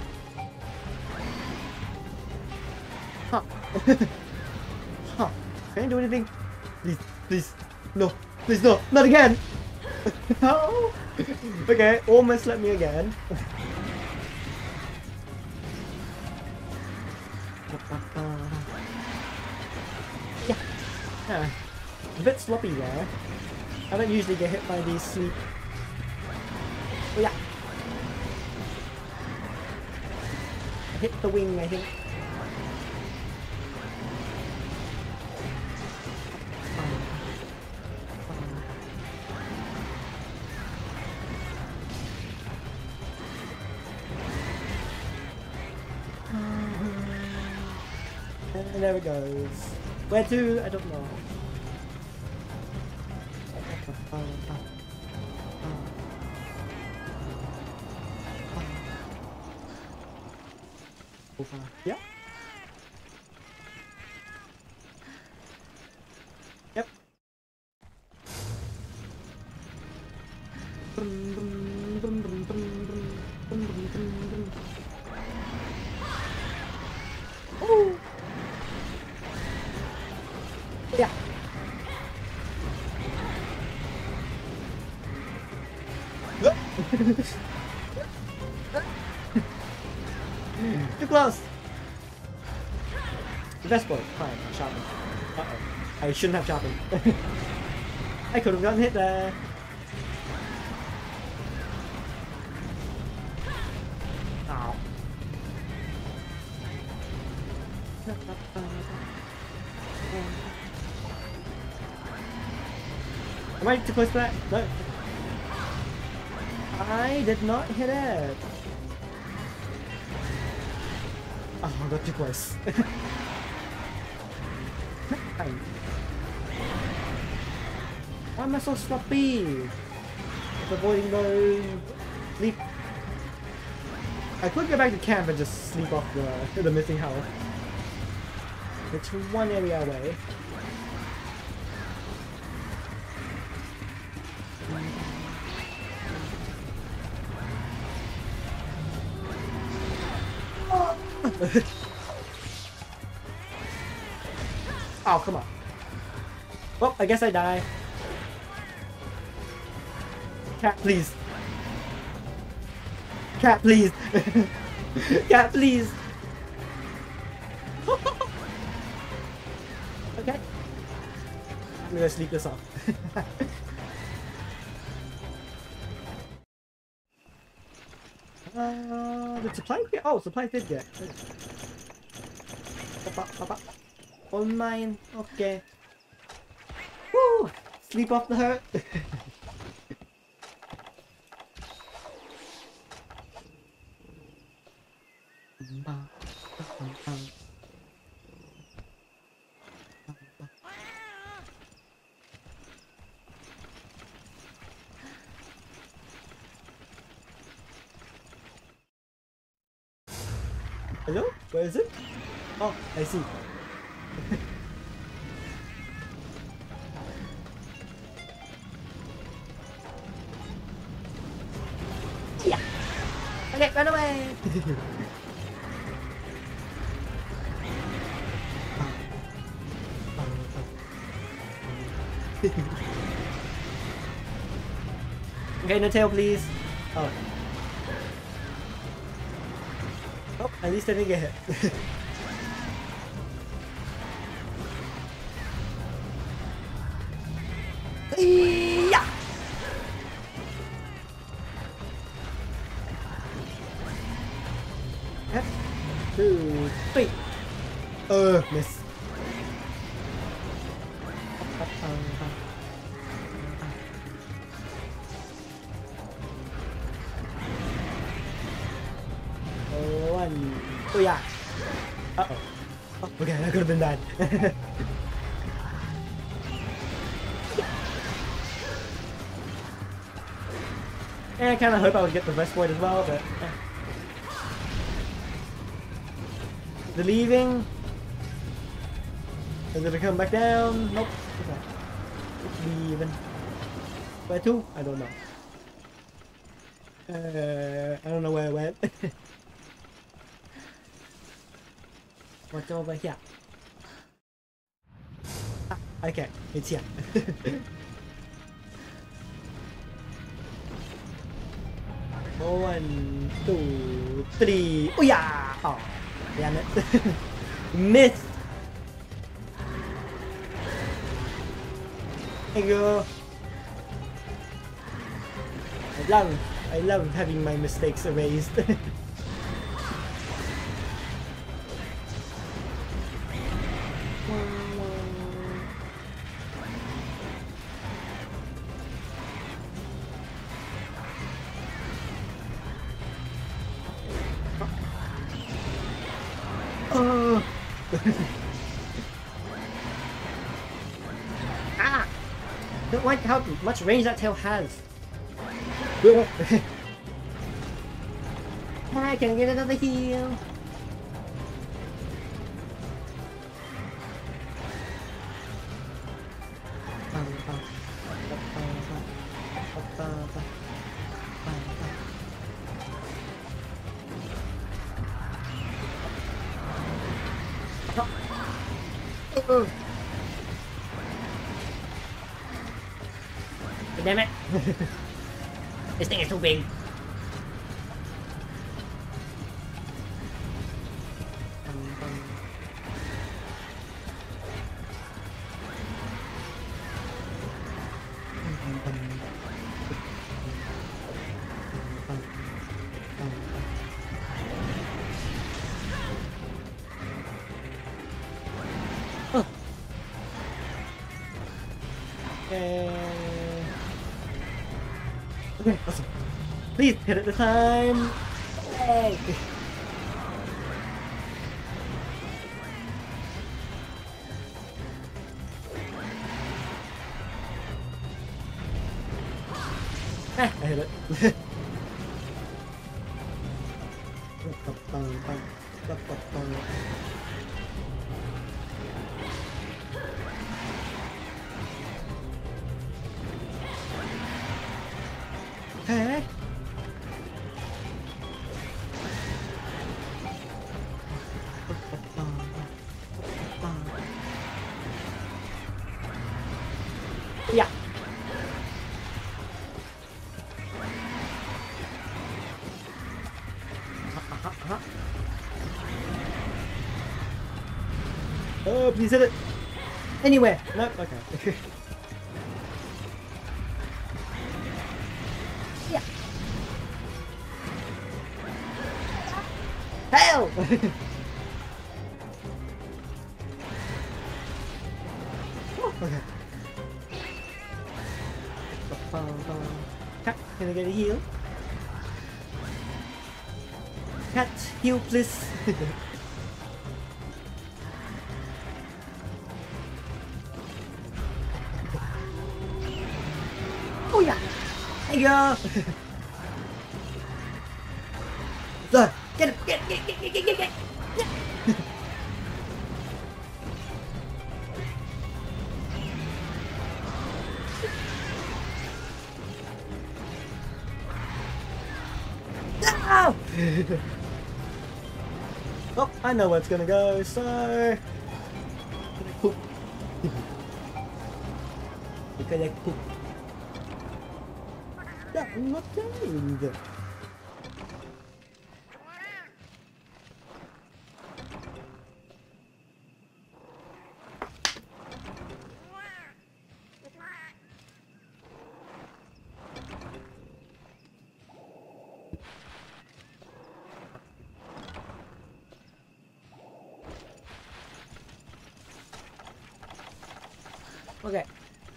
Huh. Huh. Can I do anything? Please, please. No. Please, no. Not again! No! Okay, almost let me again. Yeah. Yeah. A bit sloppy there. I don't usually get hit by these sleep. Oh yeah. I hit the wing, I think. And there it goes. Where to? I don't know. Over. Yeah. Yep. Oh. Yeah. Too close. The best boy. Fine, shopping. Uh oh. I shouldn't have shopping. I could have gotten hit there. Ow. Am I too close to that? No. I did not hit it. Oh, I got too close. Why am I so sloppy? It's avoiding those sleep. I could go back to camp and just sleep off the the missing health. It's one area away. Oh, come on. Well, I guess I die. Cat, please. Cat, please. Cat, please. Okay. I'm gonna sleep this off. uh, the supply? Oh, supplies did get. All mine. Okay. Woo! Sleep off the hurt. Hello? Where is it? Oh, I see. Yeah. Okay, run away. Okay, no tail, please. Oh. Oh, at least I didn't get hit. Yeah. Yep. Two, three. Uh, miss. One. Oh yeah. Uh oh. Oh, okay, that could have been bad. And I kind of hope I would get the best point as well, but. Eh. The leaving. Is it gonna come back down? Nope. Okay. It's leaving. Where to? I don't know. Uh, I don't know where it went. What's over here? Ah, okay, it's here. One, two, three. Oh yeah! Oh, damn it! Miss. There you go. I love, I love having my mistakes erased. Oh. Ah! Don't like how much range that tail has. I can get another heal. Damn it! This thing is too big. Oh. Okay. Okay, awesome. Please hit it this time. Yay! Ah, I hit it. Hey. Yeah. Uh-huh, uh-huh. Oh, please hit it. Anywhere. Nope. Okay. Yeah. Hell. Oh, okay. Cat, can I get a heal? Cat, heal please. Oh yeah! There you go! Rồi, get it, get it, get it, get it, get it, get it. No! Oh, I know where it's gonna go, so... Poop. You collect poop. No! that? I'm not dying. Okay.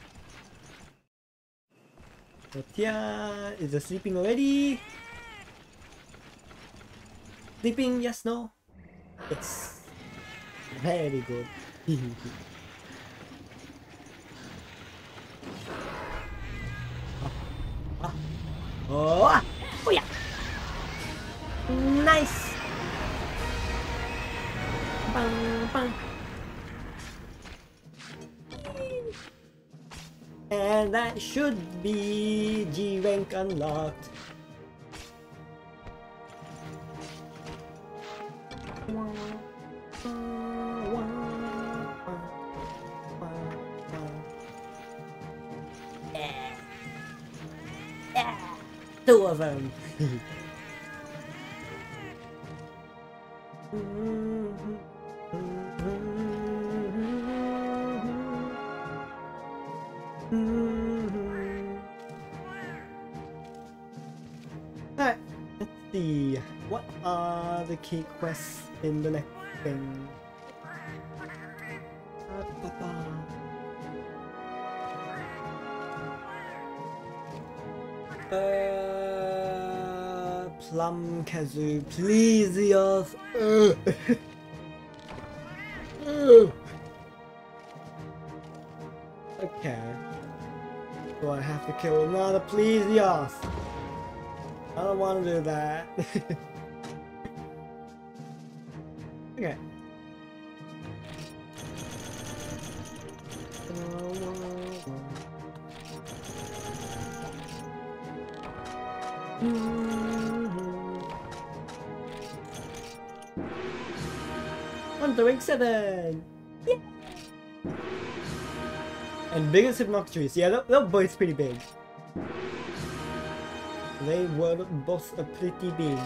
Tia is it sleeping already? Sleeping? Yes, no? Yes. Very good. ah. Ah. Oh, ah. Oh yeah. Nice. Bang, bang. And that should be G rank unlocked. Yeah. Yeah. Two of them. Alright, let's see. What are the key quests in the next thing? Uh, Plum Kazoo, please, yes. Uh. uh. Okay. Do I have to kill another Plesios? I don't want to do that. Okay. I'm doing seven! Yeah. And biggest Hypnoxtrees. Yeah, they're, they're both pretty big. They were both pretty big.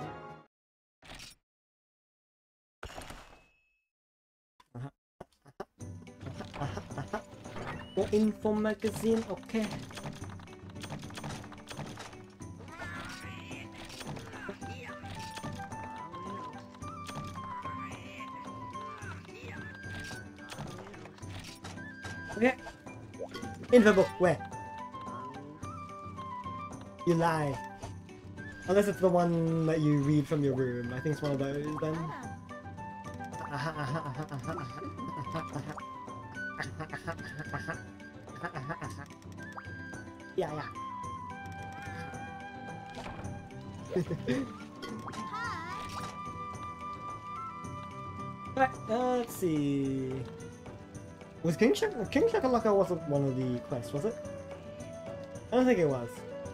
More info magazine, okay. Okay. Info book, where? You lie. Unless it's the one that you read from your room. I think it's one of those then. Yeah, yeah. Right, uh, let's see. Was King Shak King Shakalaka wasn't one of the quests, was it? I don't think it was.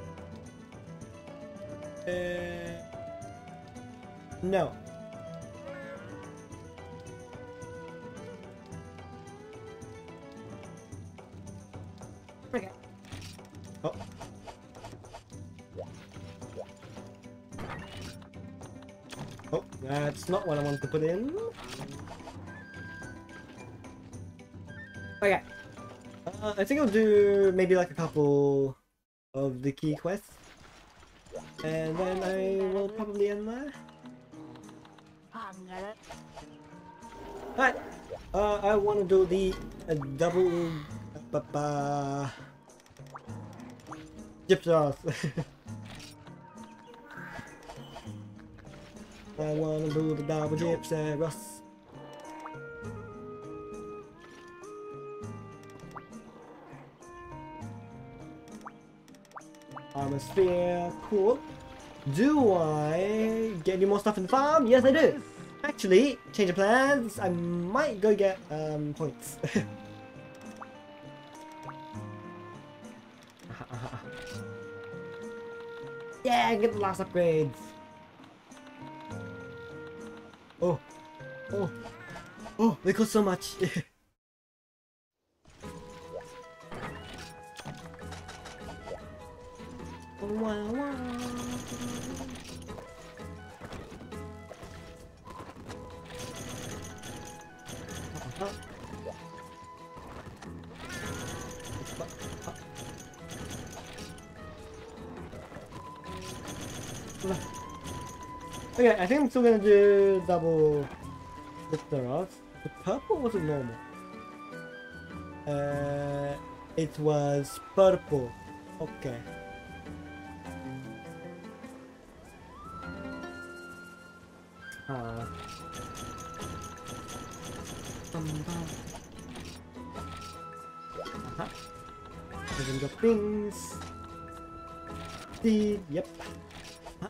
Uh, no. Okay. Oh. Oh, that's not what I wanted to put in. Okay. Uh, I think I'll do maybe like a couple of the key quests. And then I will probably end there. Alright. Uh, I want to do the uh, double... Uh, uh, Gypsars. I want to do the double Gypsars. Atmosphere, cool. Do I get any more stuff in the farm? Yes, I do. Actually, change of plans. I might go get um points. Yeah, get the last upgrades. Oh, oh, oh! They cost so much. Wow, wow. Uh-huh. Okay, I think I'm still gonna do double Gypteros. The purple was it normal? Uh, it was purple. Okay. Ah. Uh-huh. Even the things. Seed, yep. Huh.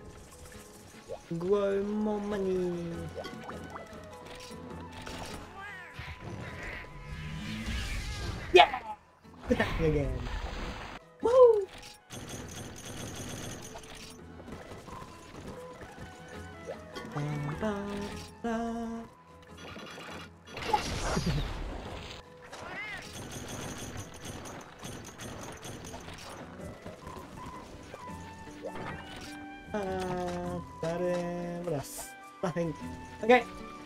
Grow more money. Yeah! Attack again. Woo! Ba, ba, ba. Uh, got it. What else? Nothing. Okay.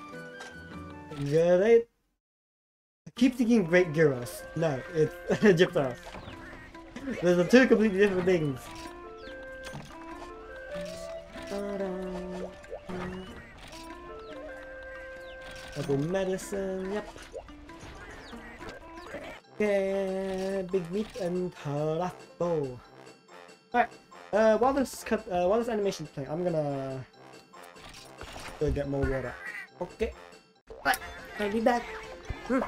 Great. I keep thinking Great Gyros. No, it's Gypteros. Those are two completely different things. Double medicine, yep. Okay, big meat and Harato. Alright. Uh, while this cut, uh, while this animation is playing, I'm gonna go get more water. Okay. Right. I'll be back. Hmm.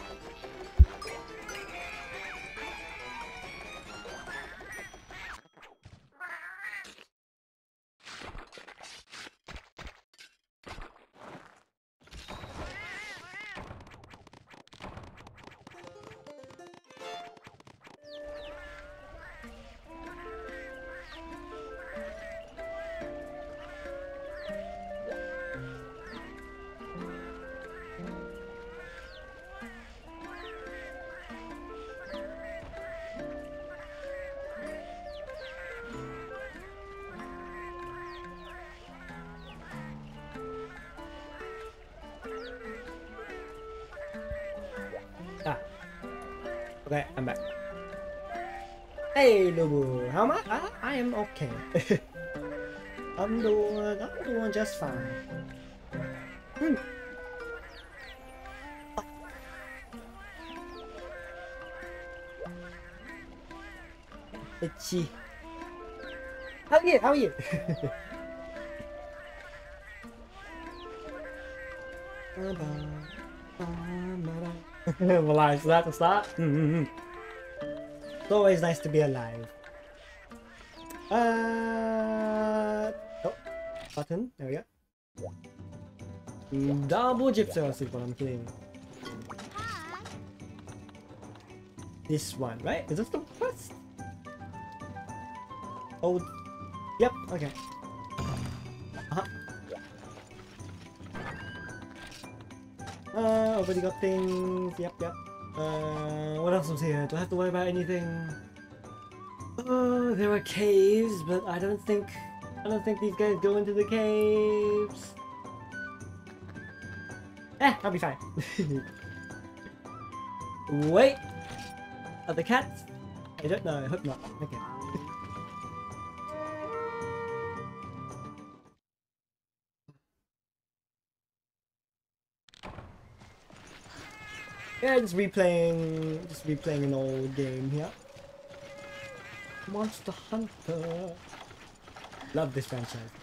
Ah. Okay, I'm back. Hey, Lubu. How am I? I, I am okay. I'm doing, I'm doing just fine. Hmm. Itchy. How are you? How are you? Alive, so that's a start. Mm-hmm. It's always nice to be alive. Uh, oh, button. There we go. Double Gypteros is what I'm killing. This one, right? Is this the first? Oh, yep. Okay. Uh-huh. Uh, already got things. Yep, yep. Uh, what else was here? Do I have to worry about anything? Oh, there are caves, but I don't think I don't think these guys go into the caves. Eh, I'll be fine. Wait, are the cats? I don't know. I hope not. Okay. Yeah, just replaying, just replaying an old game here. Monster Hunter. Love this franchise.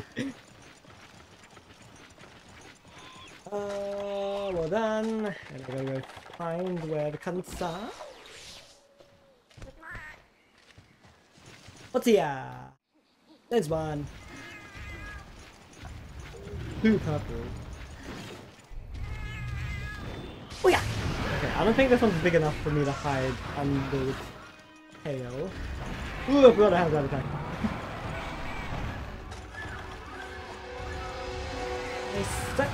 uh, well done. And I gotta go find where the cunts are. What's here? There's one. Two purple. Oh yeah! Okay, I don't think this one's big enough for me to hide under the tail. Ooh, I forgot I have that attack. Nice.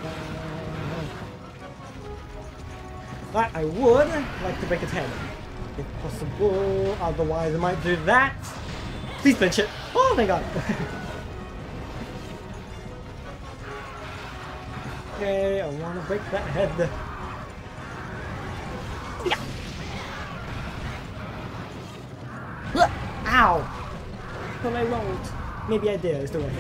Right, I would like to break its head. if possible. Otherwise, I might do that. Please bench it. Oh, thank God. Okay, I want to break that head. Yeah. Ow! But I won't. Maybe I did. I still won't.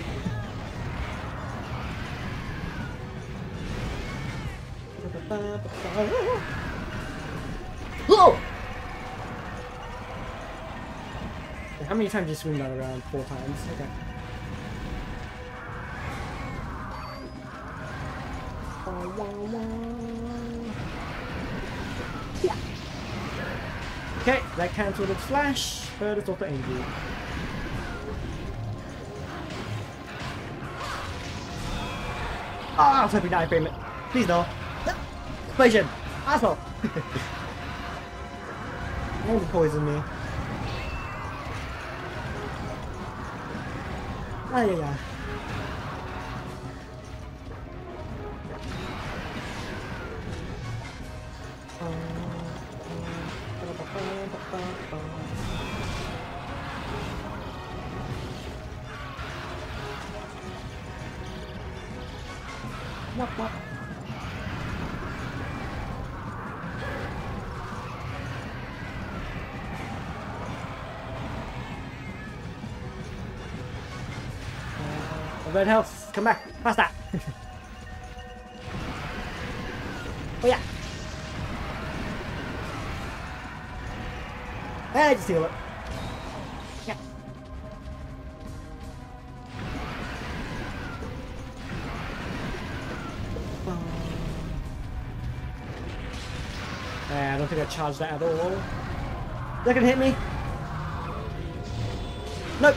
Whoa! How many times did you swing that around? Four times. Okay. Okay, that cancelled its flash, but it's also angry. Ah, I was hoping that I frame it. Please no. Explosion! Asshole! Don't poison me. Ah, yeah, yeah. What, what? Red health, come back, faster! Oh yeah! I just heal it. Yeah. I don't think I charged that at all. That can hit me. Nope.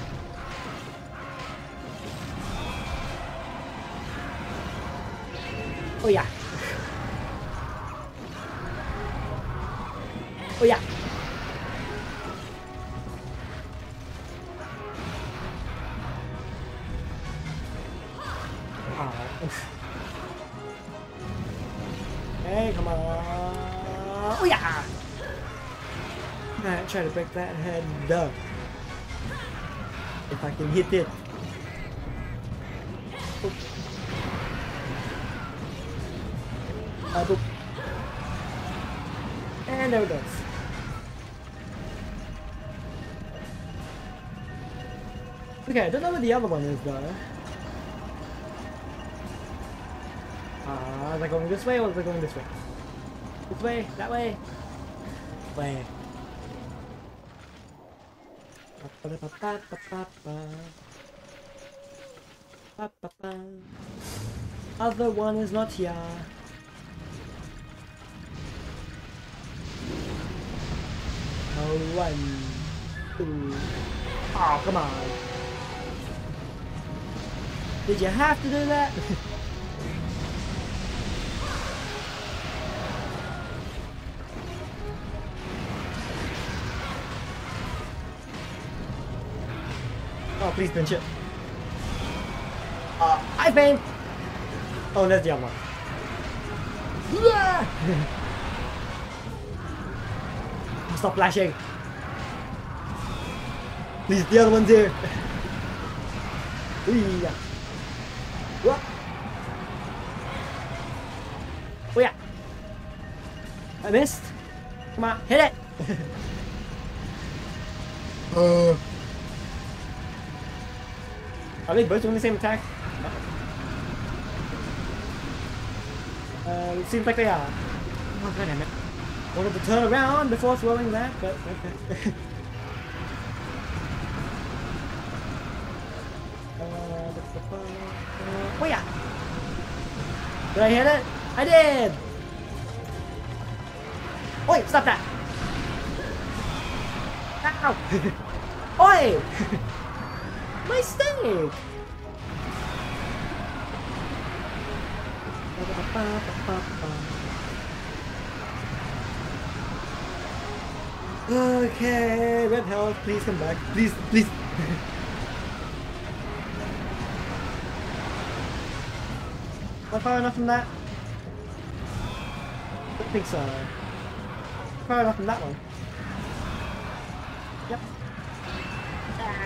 Oh yeah. Oh yeah. Oh. Hey, come on. Oh yeah. Alright, try to break that head up. If I can hit it. Oop. Uh, boop. And there it goes. Okay, I don't know where the other one is though. Uh, is it going this way or is it going this way? This way? That way? Way. Other one is not here. Oh, one, two. Oh, come on. Did you have to do that? Oh, please pinch it. Uh, I faint! Oh, that's the other one. Stop flashing. Please, the other one's here. Yeah. What? Oh yeah. I missed. Come on, hit it. uh. Are they both doing the same attack? Uh, it seems like they are. Oh, god damn it. Wanted to turn around before throwing that, but okay. uh, oh yeah! Did I hit it? I did! Oi! Stop that! Ow! Oi! My snake! Okay, red health, please come back. Please, please. Not far enough from that? I don't think so. Far enough from that one.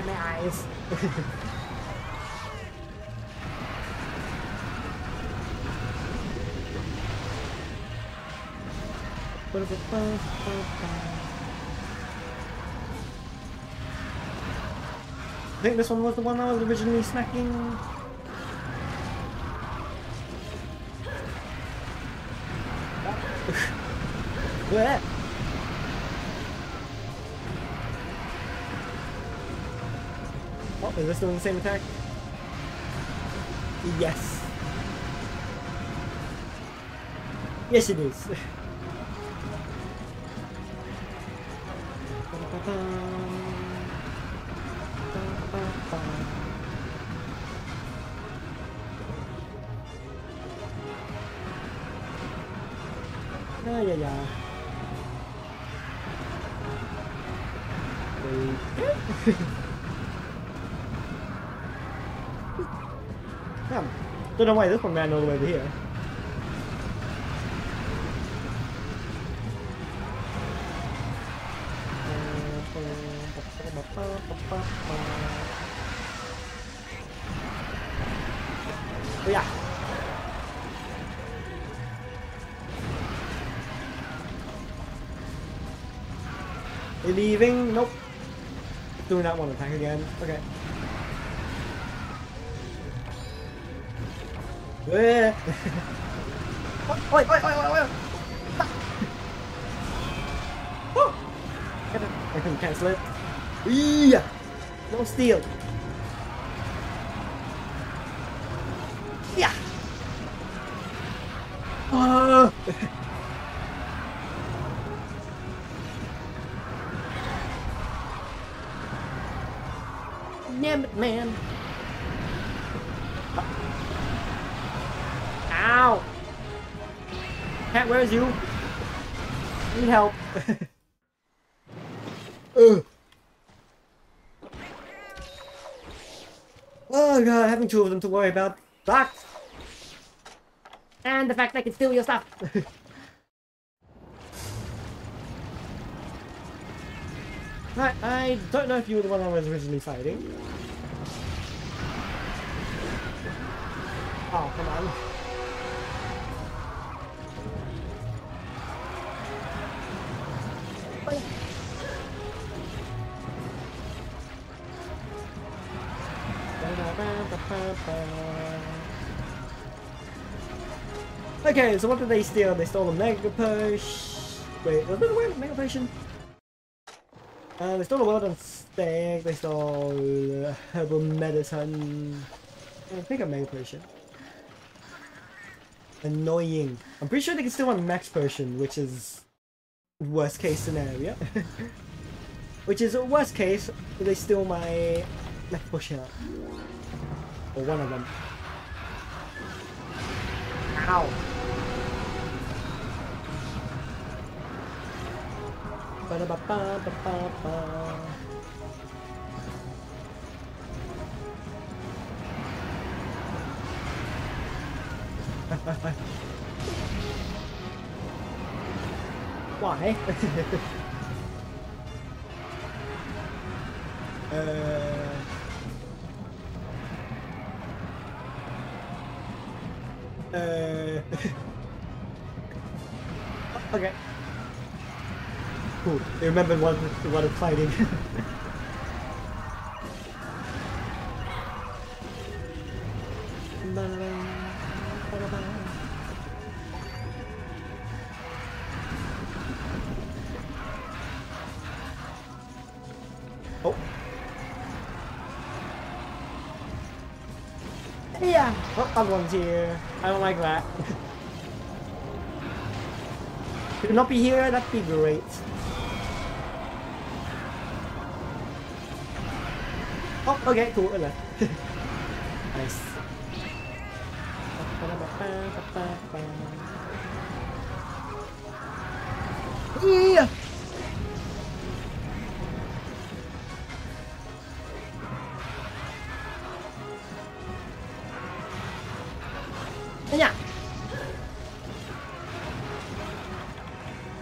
Ah, my eyes. I think this one was the one I was originally smacking. Where? Oh, is this doing the same attack? Yes. Yes, it is. Ah, yeah, yeah. Okay. Damn. Don't know why this one ran all the way over here. Oh, yeah. Are you leaving? Nope. Doing that one attack again. Okay. Wait, wait, wait, wait, wait. I can cancel it. Yeah. No steal. Yeah. Uh. Damn it, man. Ow! Cat, where's you? I need help. Ugh. Oh god, having two of them to worry about. Sucks! And the fact that I can steal your stuff. Right, I don't know if you were the one I was originally fighting. Oh, come on. Okay, so what did they steal? They stole a Mega Push. Wait, was it a Mega Potion? Uh, they stole a World on Stag. They stole uh, Herbal Medicine. I think a Mega Potion. Annoying. I'm pretty sure they can steal one Max Potion, which is worst case scenario. Which is worst case, they steal my left push here. Or one of them. Ow! Ba-da-ba-ba-ba-ba-ba. Why? uh... Uh... okay. Cool. They remembered what what it's fighting. Oh. Yeah. Oh, other one's here. I don't like that. Could it not be here? That'd be great. Oh, okay, cool. Nice. Yeah. Yeah.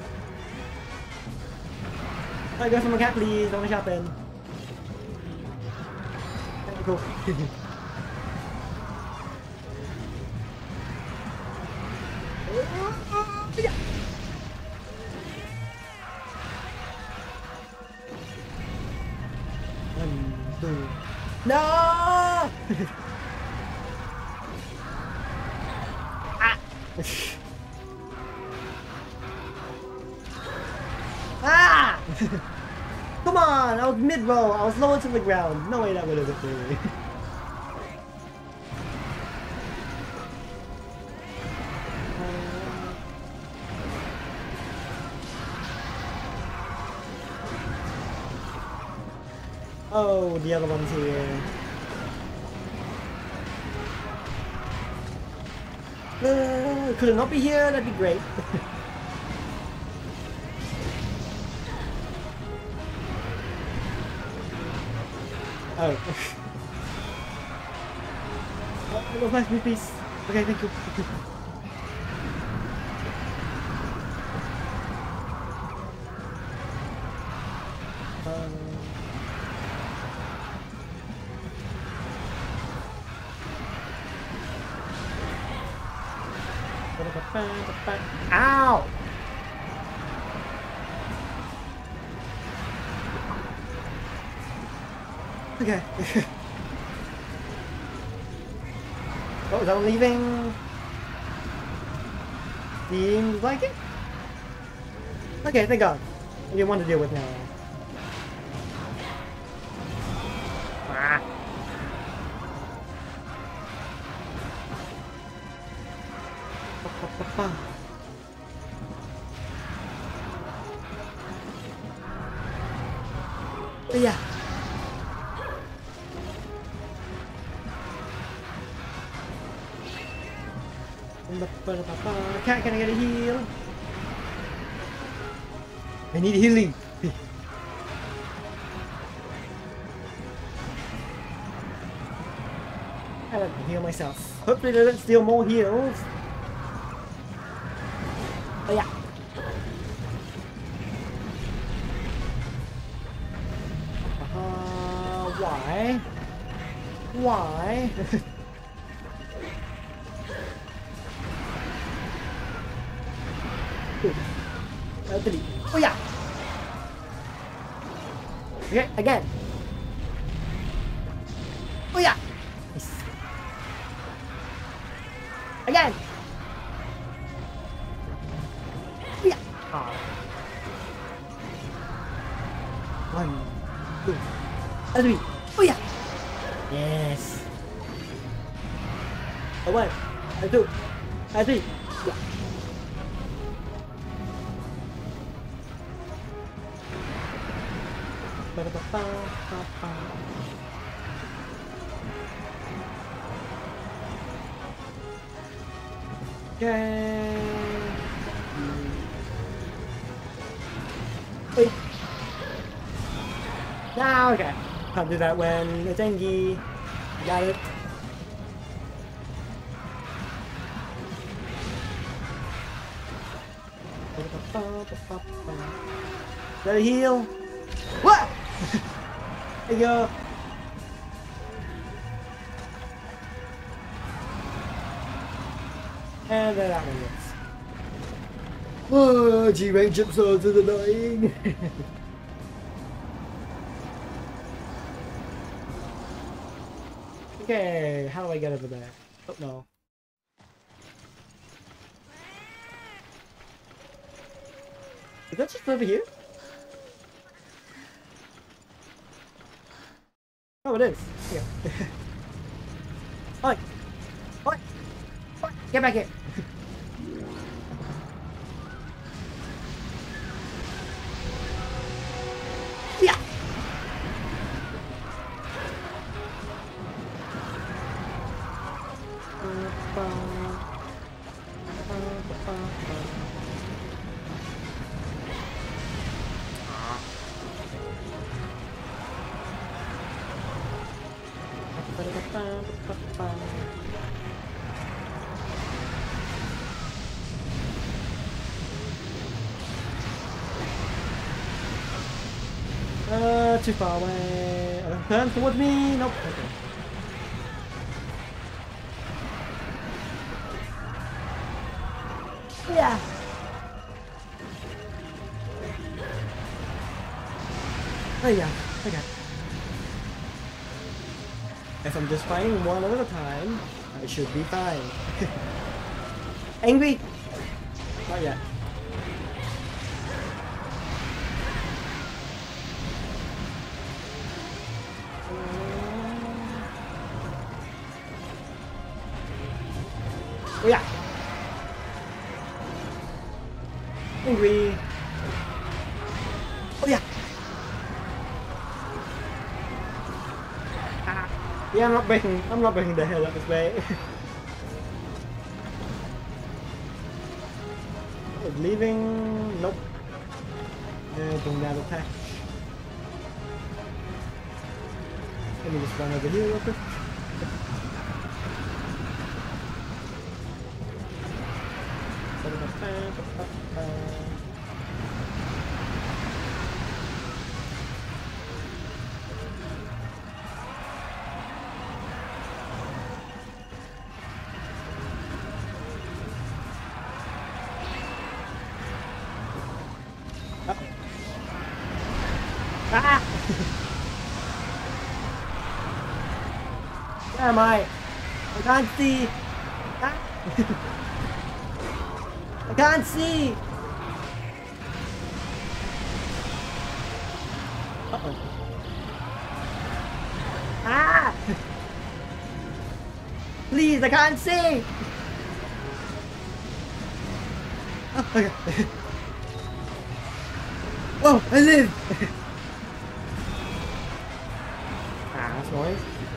I go from a cat, please. Don't shop in. Cool. Yeah. One, two. No! Ah! Ah! Come on! I was mid-roll. I was lower to the ground. No way that would have hit me. Oh, the other one's here. Uh, could it not be here? That'd be great. Oh. Oh, it was nice, please. Okay, thank you. um. Ow! Okay. Oh, is that leaving? Seems like it? Okay, thank God. I didn't want to deal with now. Ah. Yeah. Cat, can I get a heal? I need healing. I like to heal myself. Hopefully they don't steal more heals. Oh yeah. Uh, why? Why? Uh, three. Oh yeah. Okay, again. Oh yeah. Nice. Again. Oh yeah. Oh. One, two, three. Oh yeah. Yes. A one, a two, a three. Yeah. Okay. Wait. Now, okay. Can't do that when it's Engie. Got it. Got a heal. What? There you go. And then that one hits. Oh, G-range jump swords are annoying. Okay, how do I get over there? Oh no. Is that just over here? Oh, it is. Yeah. Oi! Oi! Oi! Get back here! Yeah! Uh, too far away. Uh, turn towards me. Nope. Okay. yeah. Oh yeah, okay. If I'm just fighting one at a time, I should be fine. Angry? Not yet. Oh yeah. Angry. Oh yeah. Ah. Yeah, I'm not breaking. I'm not breaking the hell up this way. Leaving. Nope. Uh, doing that attack. Let me just run over here real quick. Ah! Where am I? I can't see! Ah! I can't see! Uh-oh. Ah! Please, I can't see! Oh, okay. Oh, I live! Ah, that's annoying.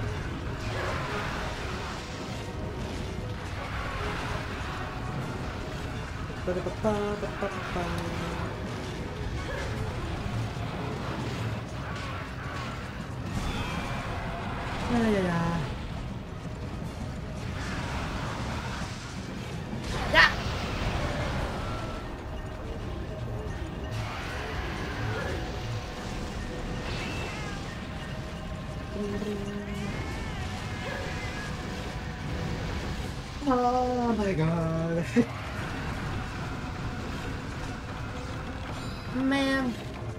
Ba-da-ba-ba-ba-ba-ba. Yeah, yeah, yeah. Yeah! Oh my god. Man.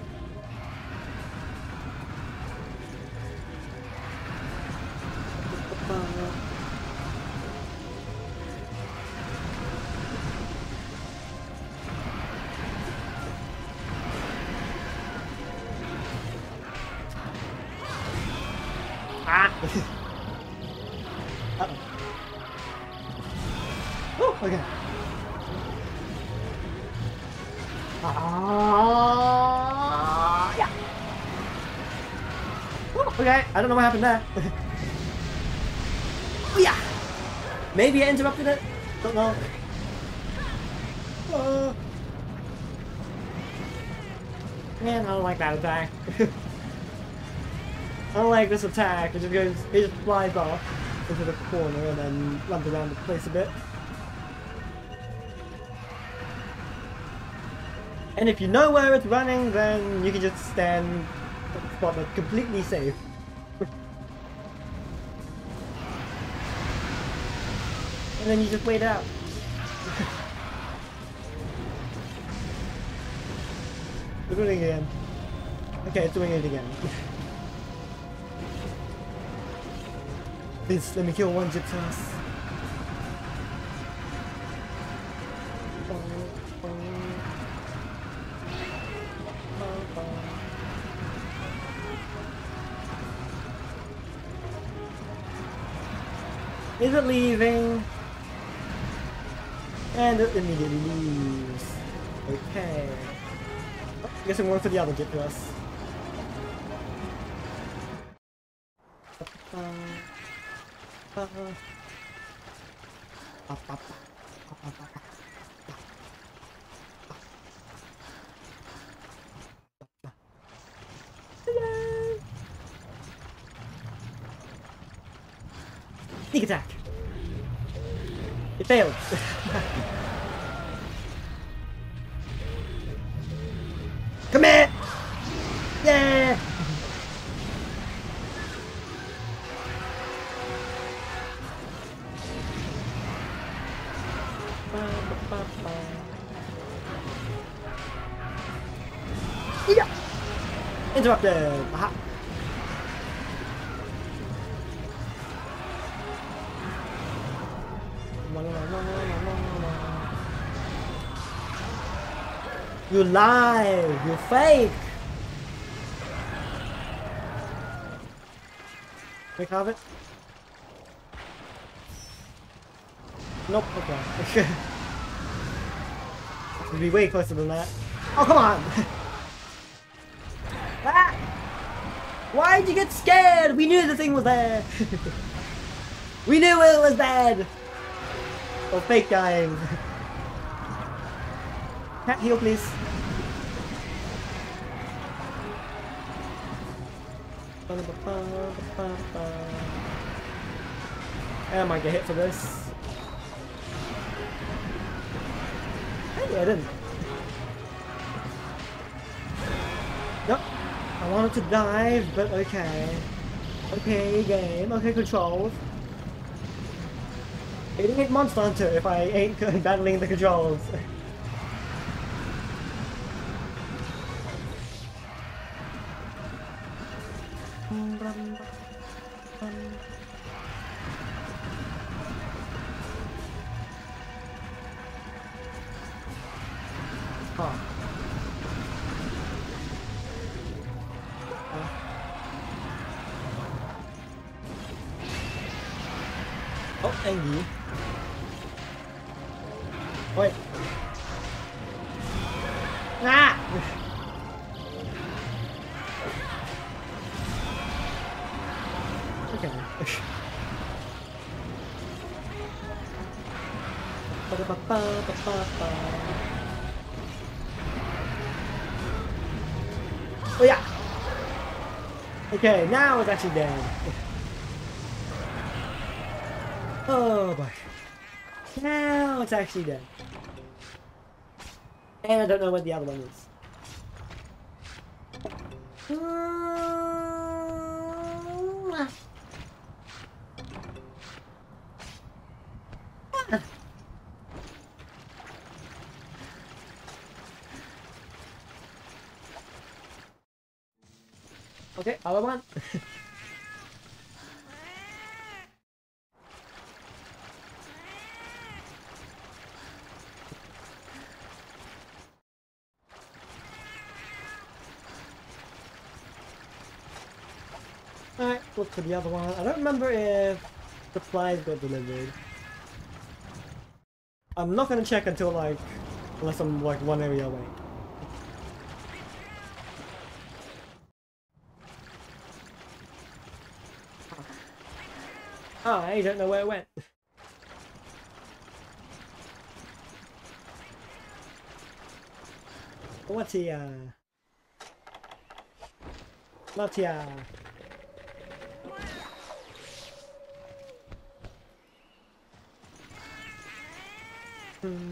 Ah. Uh-oh. Oh, okay. Ah, yeah. Oh, okay, I don't know what happened there. Oh, yeah. Maybe I interrupted it. Don't know. Uh, man, I don't like that attack. I don't like this attack. It just goes, it just flies off into the corner and then runs around the place a bit. And if you know where it's running, then you can just stand at a spot that's completely safe. And then you just wait out. We're doing it again. Okay, it's doing it again. Please, let me kill one Gypsas. Is it leaving? And it immediately leaves. Okay. Oh, I guess I'm going for the other Gypsas. Sneak attack. It failed. Come here! Yeah! Ba, ba, ba, ba. Interrupted! Aha! You lie! You fake! Can we have it? Nope, okay. It'd be way closer than that. Oh, come on! Ah! Why'd you get scared? We knew the thing was there! We knew it was bad! Or fake dying. Cat heal, please. I might get hit for this. Hey, I didn't. Nope. I wanted to dive, but okay. Okay, game. Okay, controls. It ain't Monster Hunter if I ain't battling the controls. Huh. Uh. Oh, Angie. Wait. Ah! Okay. Oh yeah! Okay, now it's actually dead. Oh boy. Now it's actually dead. And I don't know what the other one is. Okay, other one. Alright, look for the other one. I don't remember if supplies got delivered. I'm not gonna check until like, unless I'm like one area away. I don't know where it went. What's here? Not here. Hmm.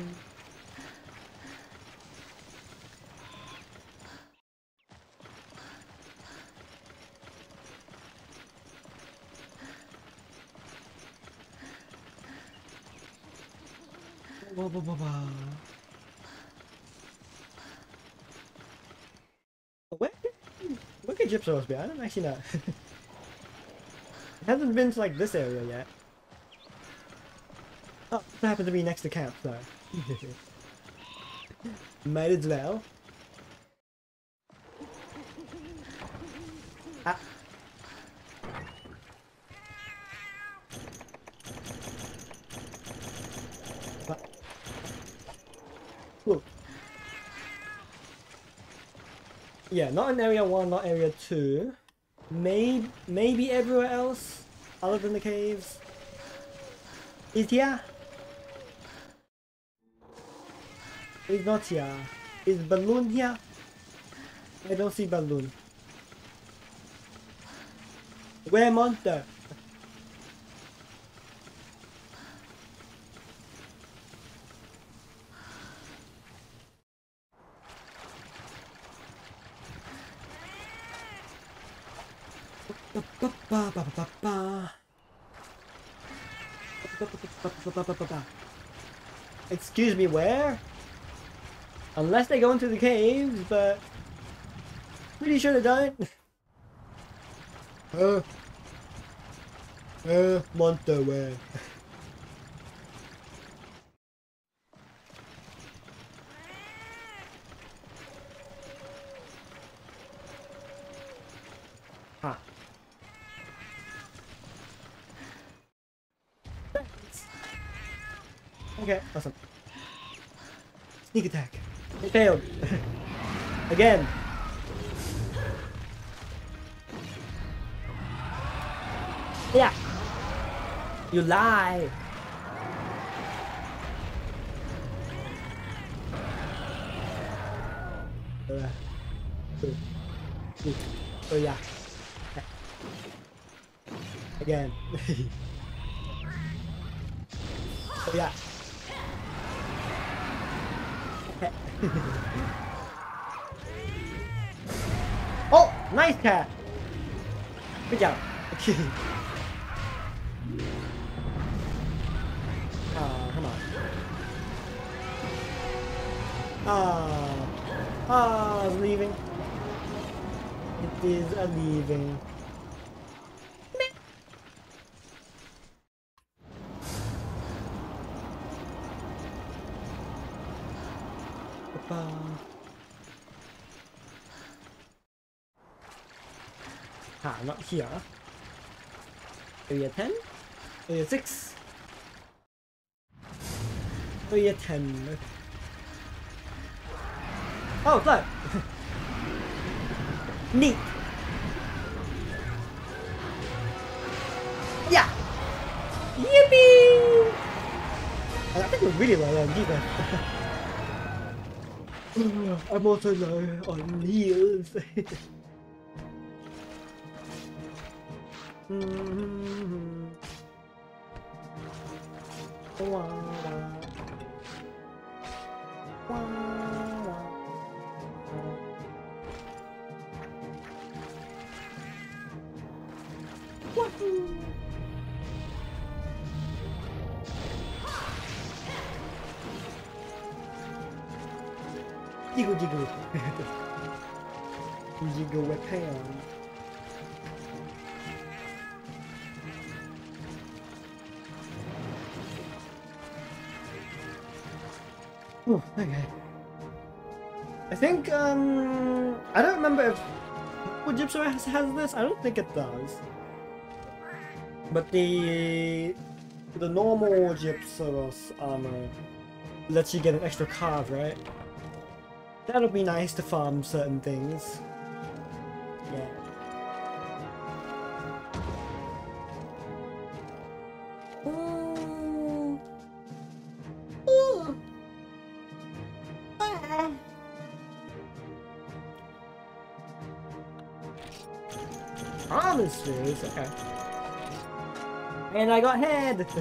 Whoa, whoa, whoa, whoa. Where, where could Gypsos be? I don't actually know. It hasn't been to like this area yet. Oh, it happened to be next to camp though. Might as well. Ah. Cool. Yeah, not in area one, not area two. Maybe, maybe everywhere else, other than the caves. Is here? Is not here. Is Balloon here? I don't see Balloon. Where monster? Excuse me, where? Unless they go into the caves, but Pretty sure they don't. Uh, uh, monster wear. Huh. Okay, awesome. Sneak attack. It failed. Again. Yeah. You lie. Uh, uh, uh, oh yeah. Again. Oh yeah. Oh, nice cat. Good job. Ah, come on. Ah, ah, it's leaving. It is a leaving. Ah, not here. Area ten? Area six? Area ten. Oh, look! Neat! Yeah! Yippee! I think we're really low on defense. I'm also low on heals. Mm-hmm. Wah, wah. Wah, wahoo. Jiggle jiggle. Jiggle weapon. Oh, okay. I think, um, I don't remember if well, Gypsaurus has this. I don't think it does. But the the normal Gypsaurus armor lets you get an extra card, right? That'll be nice to farm certain things. Yeah. Armor spheres, okay. And I got head! Did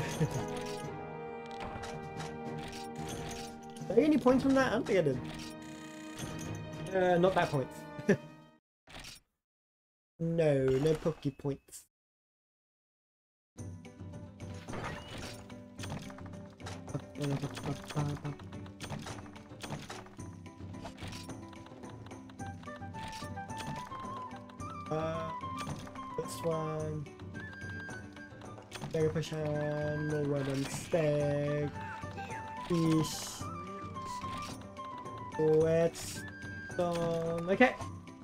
I get any points from that? I don't think I did. Uh, not that point. No, no Poke points. Uh, this one. Mega Potion, more Weapon Stag. Fish. Whetstone. Okay.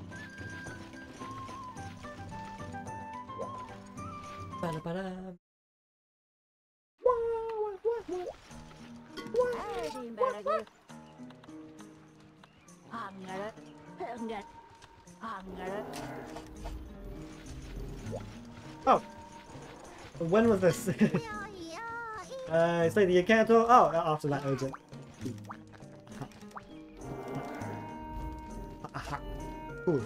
Ba-da-ba-da. Oh, when was this? uh, it's like the Kanto. Oh, after that urgent. Ooh.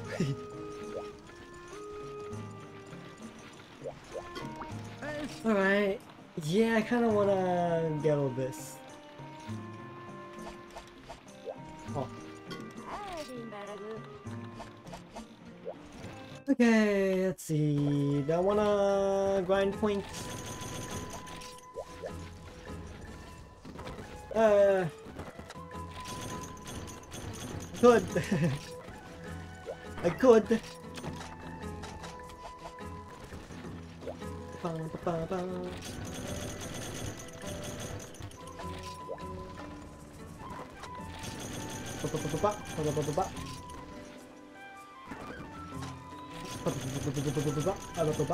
Alright. Yeah, I kind of want to get all this. Oh. Okay, let's see. Do I want to grind points? Uh. Good. I could. Ba, ba, ba, ba. Ba, ba, ba, ba, ba, ba, ba, ba, ba. Ba, ba, ba, ba, ba, ba, ba, ba, ba, ba, ba.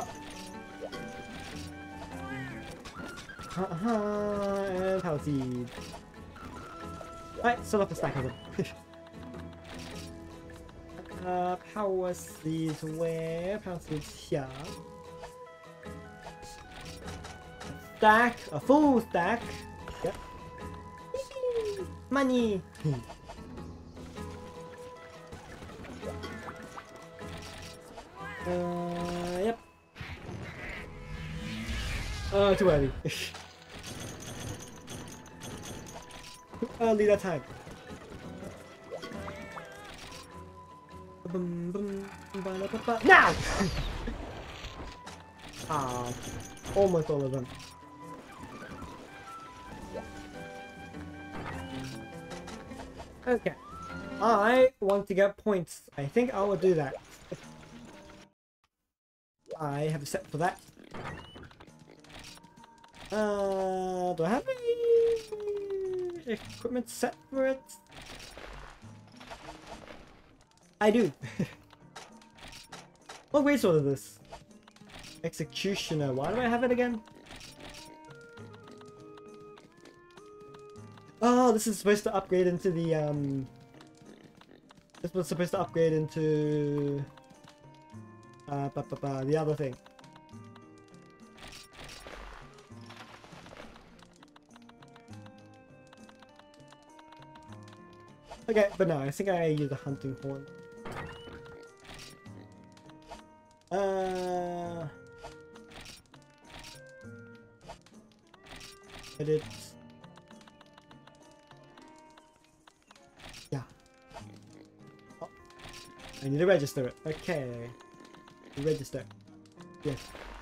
Uh-huh, and power seed. Alright, still up a stack of them. uh, power seeds where? Power seeds here. Stack, a full stack. Yep. Money. uh, yep. Oh, too early. Too early that time. Now! Ah, almost all of them. Okay. I want to get points. I think I will do that. I have a set for that. Uh, do I have any equipment set for it? I do. What grade sword is this? Executioner. Why do I have it again? Oh, this is supposed to upgrade into the um. This was supposed to upgrade into uh, ba, ba, ba, the other thing. Okay, but no, I think I use a hunting horn. Uh, edit. Yeah. Oh, I need to register it. Okay. Register. Yes.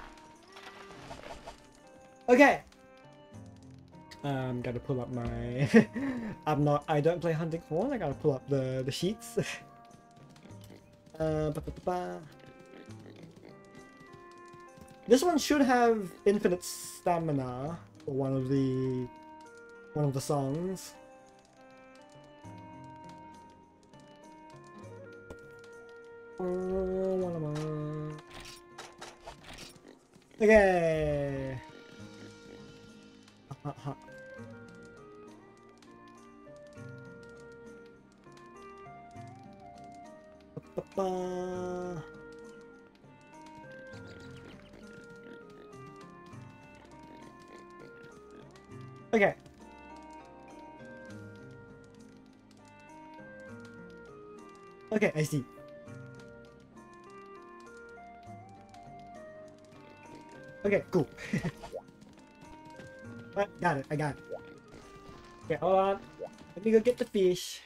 Okay. Um, gotta pull up my. I'm not. I don't play hunting horn. I gotta pull up the the sheets. uh, ba, ba, ba, ba. This one should have infinite stamina for one of the one of the songs. Okay. Uh, uh, ba, ba, ba. Okay. Okay, I see. Okay, cool. Right, got it, I got it. Okay, hold on. Let me go get the fish.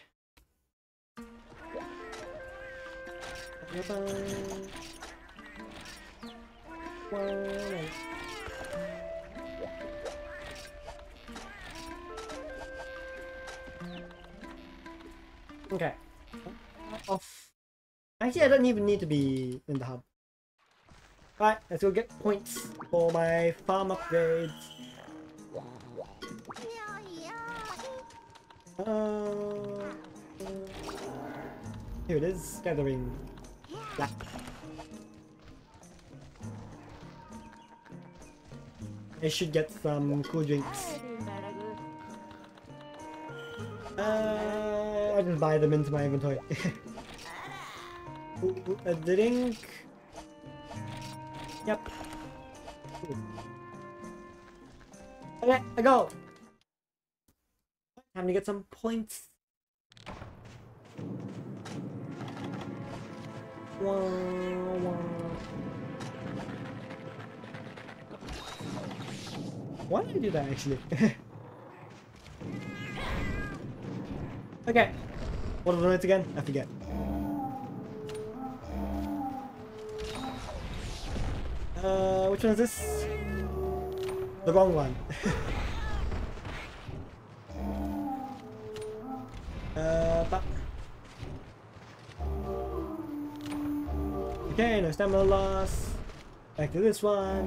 Okay. Off. Actually, I don't even need to be in the hub. Alright, let's go get points for my farm upgrades. Uh, here it is, gathering black. I should get some cool drinks. Uh, I just buy them into my inventory. Ooh, ooh, a drink. Yep. Ooh. Okay, I go. Time to get some points. Wah, wah. Why did I do that actually? Okay. What are the notes again? I forget. Uh, which one is this? The wrong one. uh, but Okay, no stamina loss. Back to this one.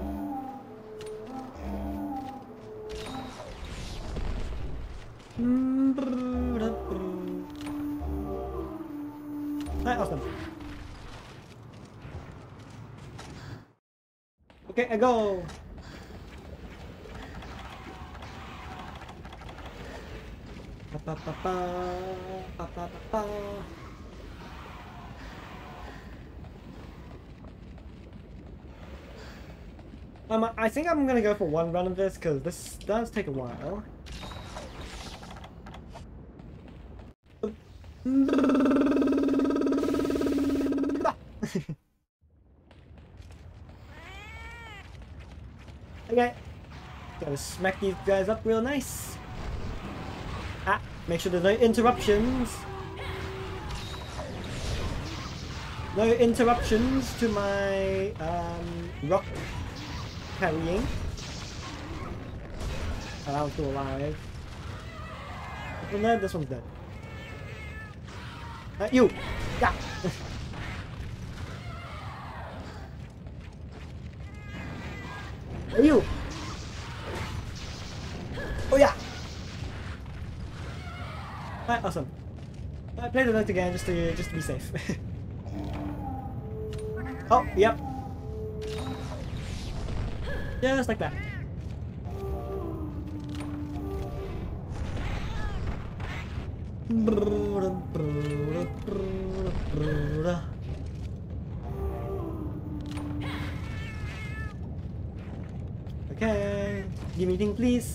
Alright, awesome. Okay, I go. Ba, ba, ba, ba, ba, ba, ba. Um, I think I'm gonna go for one run of this because this does take a while. Okay, gotta smack these guys up real nice. Ah, make sure there's no interruptions. No interruptions to my um, rock carrying. Oh, that one's still alive. This one dead, this one's dead. Uh, you! Yeah! Hey, you! Oh yeah! Alright, awesome. I played the note again just to just to be safe. Oh, yep. Just like that. Okay, give me thing, please.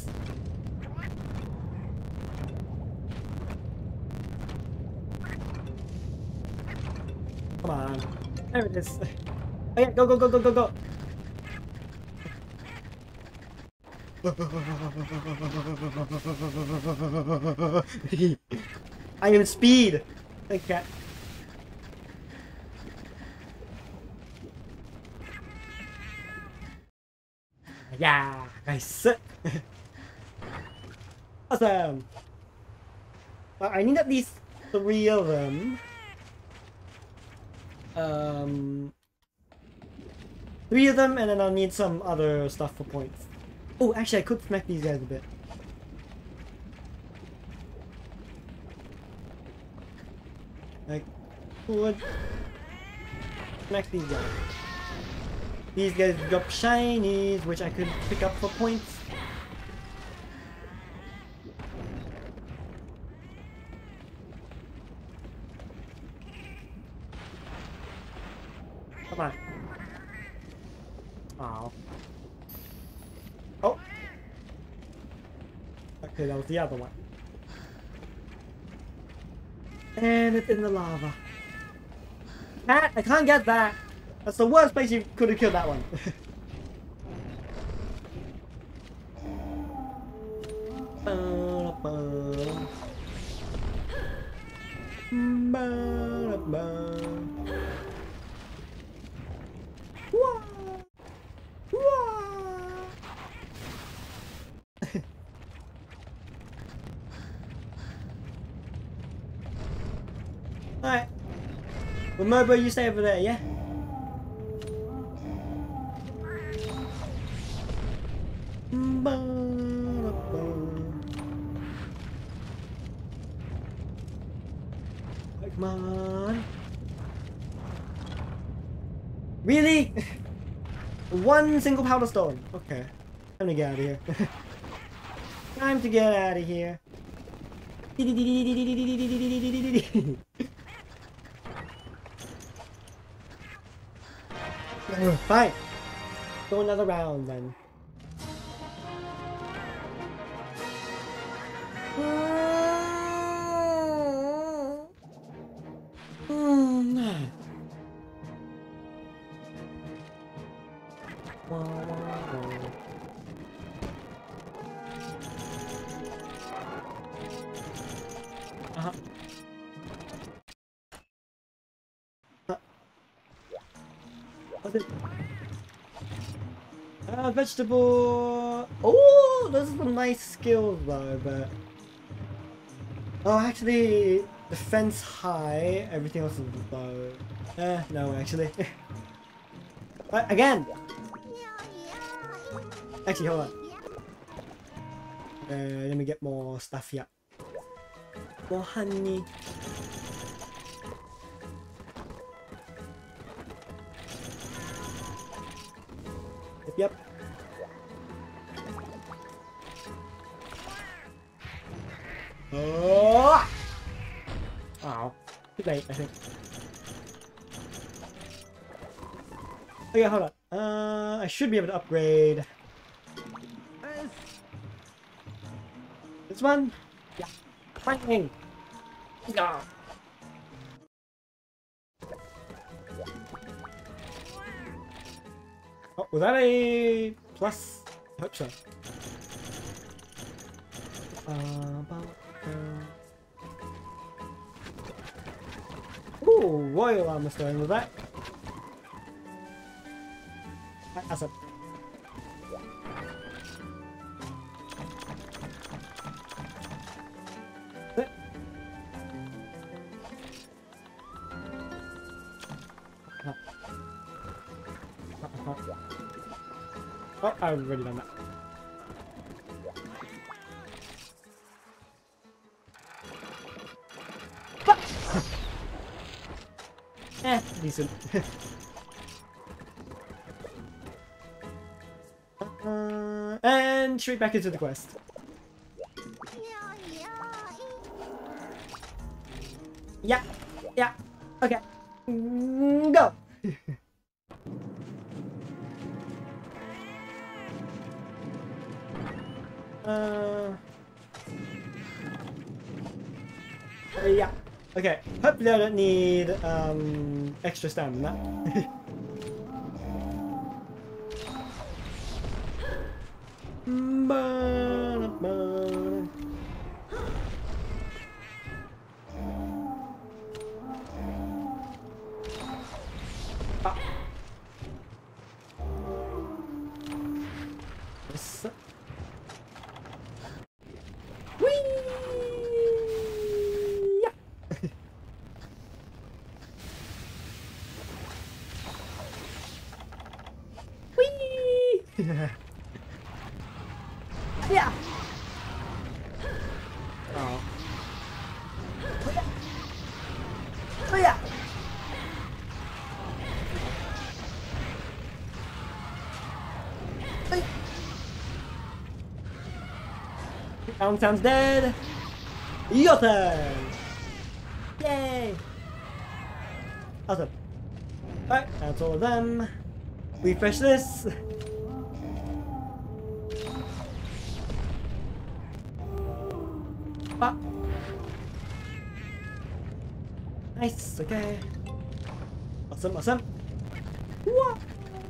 Come on, there it is. Okay, go, go, go, go, go, go. I am speed. Thank cat. Yeah, nice. Awesome. Well, I need at least three of them. Um, three of them, and then I'll need some other stuff for points. Oh, actually, I could smack these guys a bit. I could smack these guys. These guys drop shinies, which I could pick up for points. Come on. Oh. Oh. Okay, that was the other one. And it's in the lava. Cat, I can't get that. That's the worst place you could have killed that one. Alright. Well, Mobo, you stay over there, yeah? Come on. Really? One single powder stone. Okay. Time to get out of here. Time to get out of here. Fine. Go another round then. Uh-huh. What's it? Uh, vegetable. Oh, those are some nice skills though, but oh, actually, defense high. Everything else is low. Uh, no, actually. Uh, again! Actually, hold on. Uh, let me get more stuff here. More honey. Yep, yep. Oh! Oh, too late, I think. Okay, hold on. Uh, I should be able to upgrade this one. Yeah, fighting. Yeah. Oh, was that a plus? I hope so. Uh, Ooh, royal armor stone with that. That's it. Oh, I've already done that. Eh, decent. uh, and straight back into the quest. Yeah, yeah, okay. Mm, go! uh, uh, yeah. Okay, hopefully I don't need um, extra stamina. Ah. Yes. Whee! Yeah. Whee! Yeah. Oh. Oh yeah. Downtown's dead. Your turn. Yay. Awesome. Alright, that's all of them. Refresh this. Ah. Nice, okay. Awesome, awesome. What?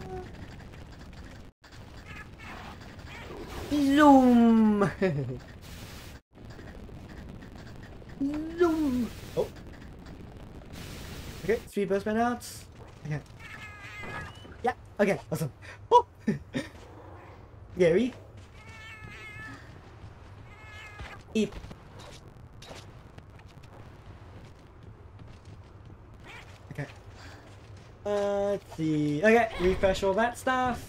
Zoom! Zoom! Oh. Okay, three burst man out. Okay. Yeah, okay, awesome. Oh! Gary. Eep. Okay. Uh, let's see. Okay, refresh all that stuff.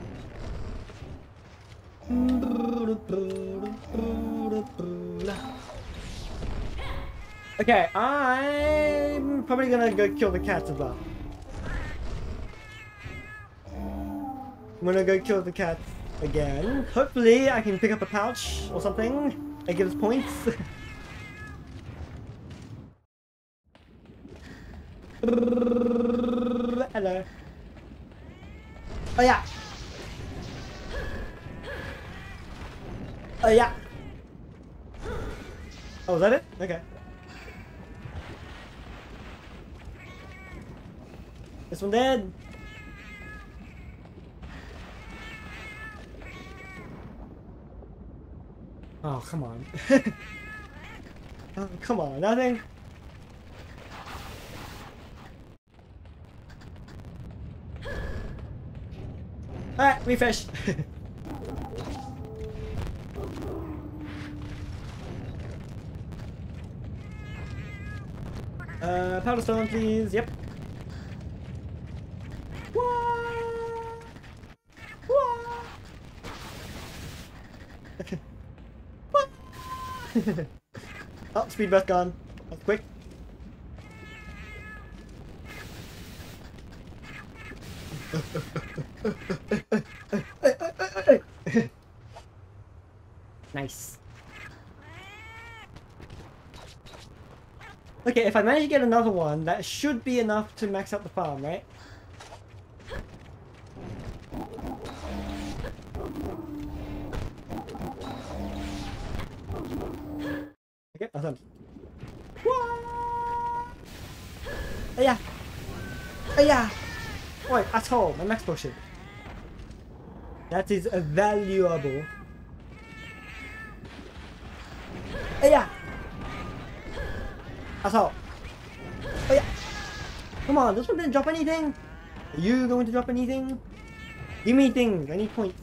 Okay, I'm probably gonna go kill the cat as well. I'm gonna go kill the cat again. Hopefully I can pick up a pouch or something that gives points. Hello. Oh yeah. Oh yeah. Oh, is that it? Okay. This one dead. Oh, come on. Oh, come on, nothing. Alright, refresh. uh, powder stone, please. Yep. What? Oh, speed burst gone. That's quick. Nice. Okay, if I manage to get another one, that should be enough to max out the farm, right? Okay, awesome. Oh yeah! Oh yeah! Oi, asshole! My max potion. That is valuable. Oh yeah! Asshole! Oh yeah! Come on, this one didn't drop anything! Are you going to drop anything? Give me things! I need points.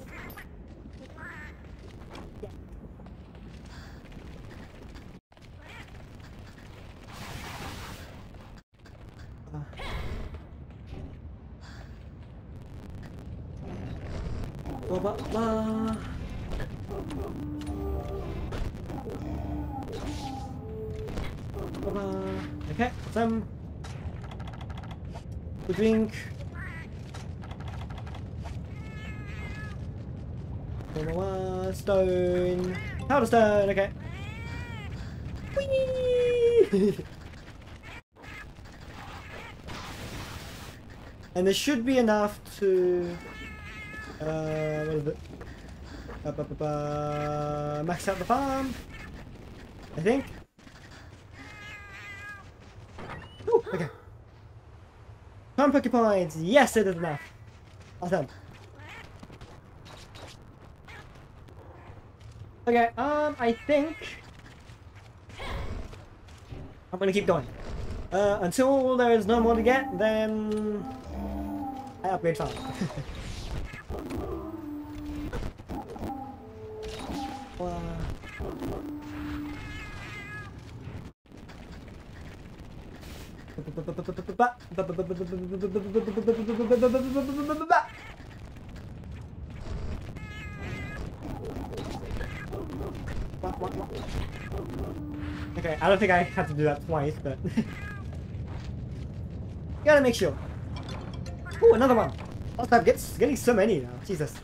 Blah, blah, blah. Blah, blah. Okay, some to drink. Blah, blah, blah. Stone. Powder stone, okay. Whee! And there should be enough to Uh, what is it? Uh, ba, ba, ba, max out the farm, I think. Ooh, okay. Farm Poké Points! Yes, it is enough. Awesome. Okay, um, I think I'm gonna keep going. Uh, until there is no more to get, then I upgrade farm. Okay, I don't think I have to do that twice, but gotta make sure. Ooh, another one. Last time gets getting so many now. Jesus.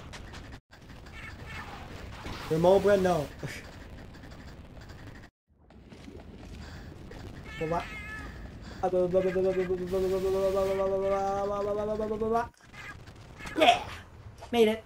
Remobra, no. What? Yeah! Made it!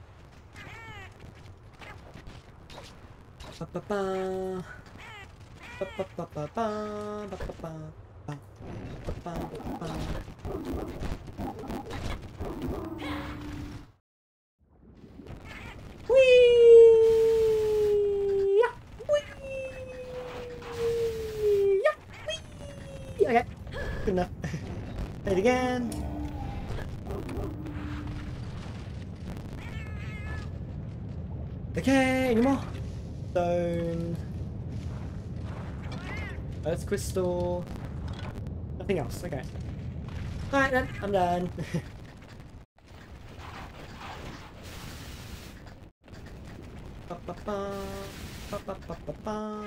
Okay, good enough. Play it again. Okay, any more? Stone. Earth crystal. Nothing else. Okay. Alright then, I'm done. Ba, ba, ba. Ba, ba, ba, ba, ba.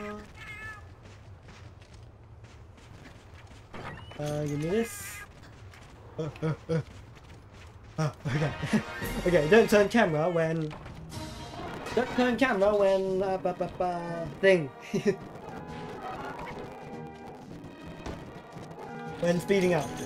Uh, give me this. Uh, uh, uh. Oh, okay. Okay, don't turn camera when... Don't turn camera when... Uh, ba, ba, ba, thing. When speeding up.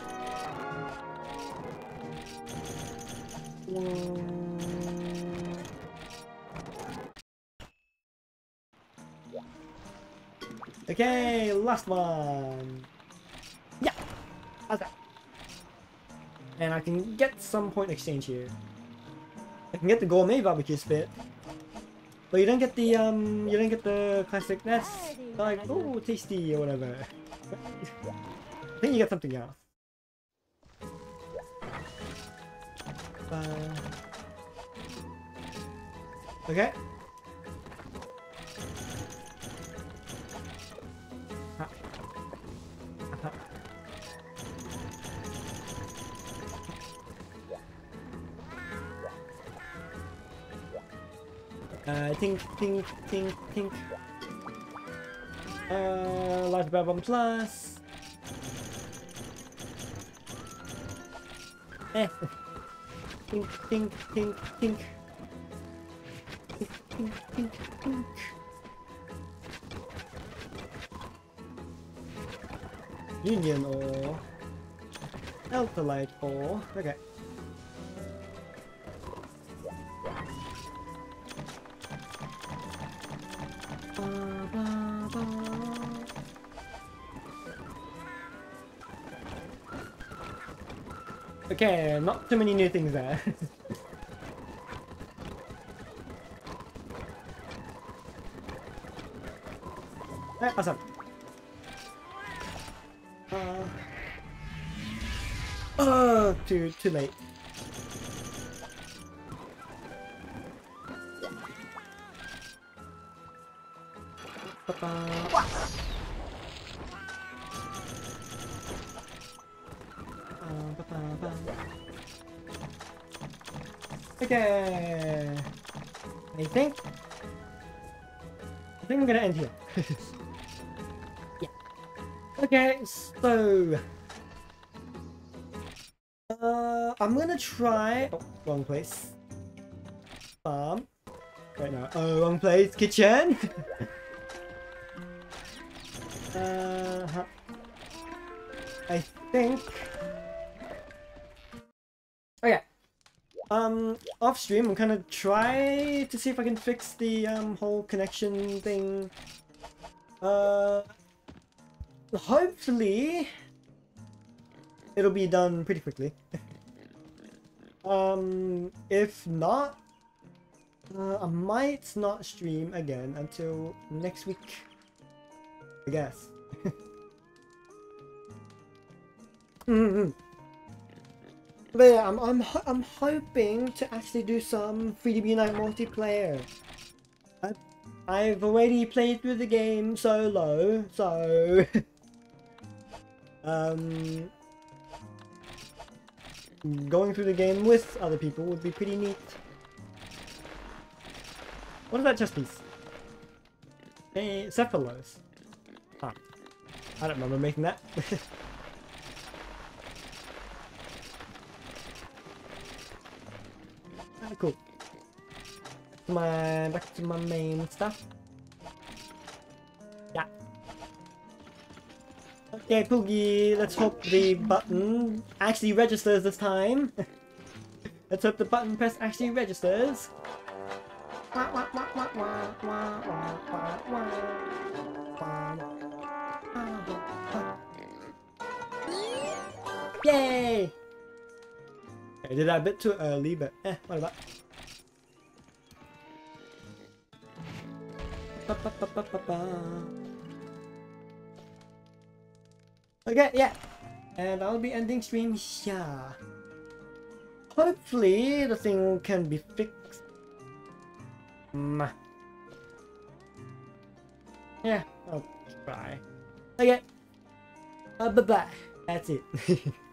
Okay, last one. Yeah! How's that? And I can get some point exchange here. I can get the gourmet barbecue spit. But you don't get the, um, you don't get the classic, that's like, oh, tasty or whatever. I think you get something else. Uh, okay. Uh, tink, tink, tink, tink. Uh, large bear bomb plus. Eh. Tink, tink, tink, tink. Tink, tink, tink, tink. Union ore. Alphalite ore. Okay. Okay, not too many new things there. Eh, awesome. Uh, oh, too too late. Okay, I think I think I'm gonna end here. Yeah. Okay, so uh, I'm gonna try. Oh, wrong place. Farm. Right now. Oh, wrong place. Kitchen. uh huh. I think. Okay. Um, off stream, I'm gonna try to see if I can fix the um whole connection thing. Uh, hopefully, it'll be done pretty quickly. um, if not, uh, I might not stream again until next week. I guess. Mm-hmm. But yeah, I'm I'm ho I'm hoping to actually do some three D B Night multiplayer. I I've already played through the game solo, so um, going through the game with other people would be pretty neat. What is that chest piece? Hey, Cephalos. Ah, I don't remember making that. Ah, cool. My back to my main stuff. Yeah. Okay, Poogie. Let's hope the button actually registers this time. Let's hope the button press actually registers. Yay! I did that a bit too early, but eh, what about? Okay, yeah. And I'll be ending stream here. Hopefully the thing can be fixed. Mm. Yeah, I'll try. Okay. Uh, bye bye. That's it.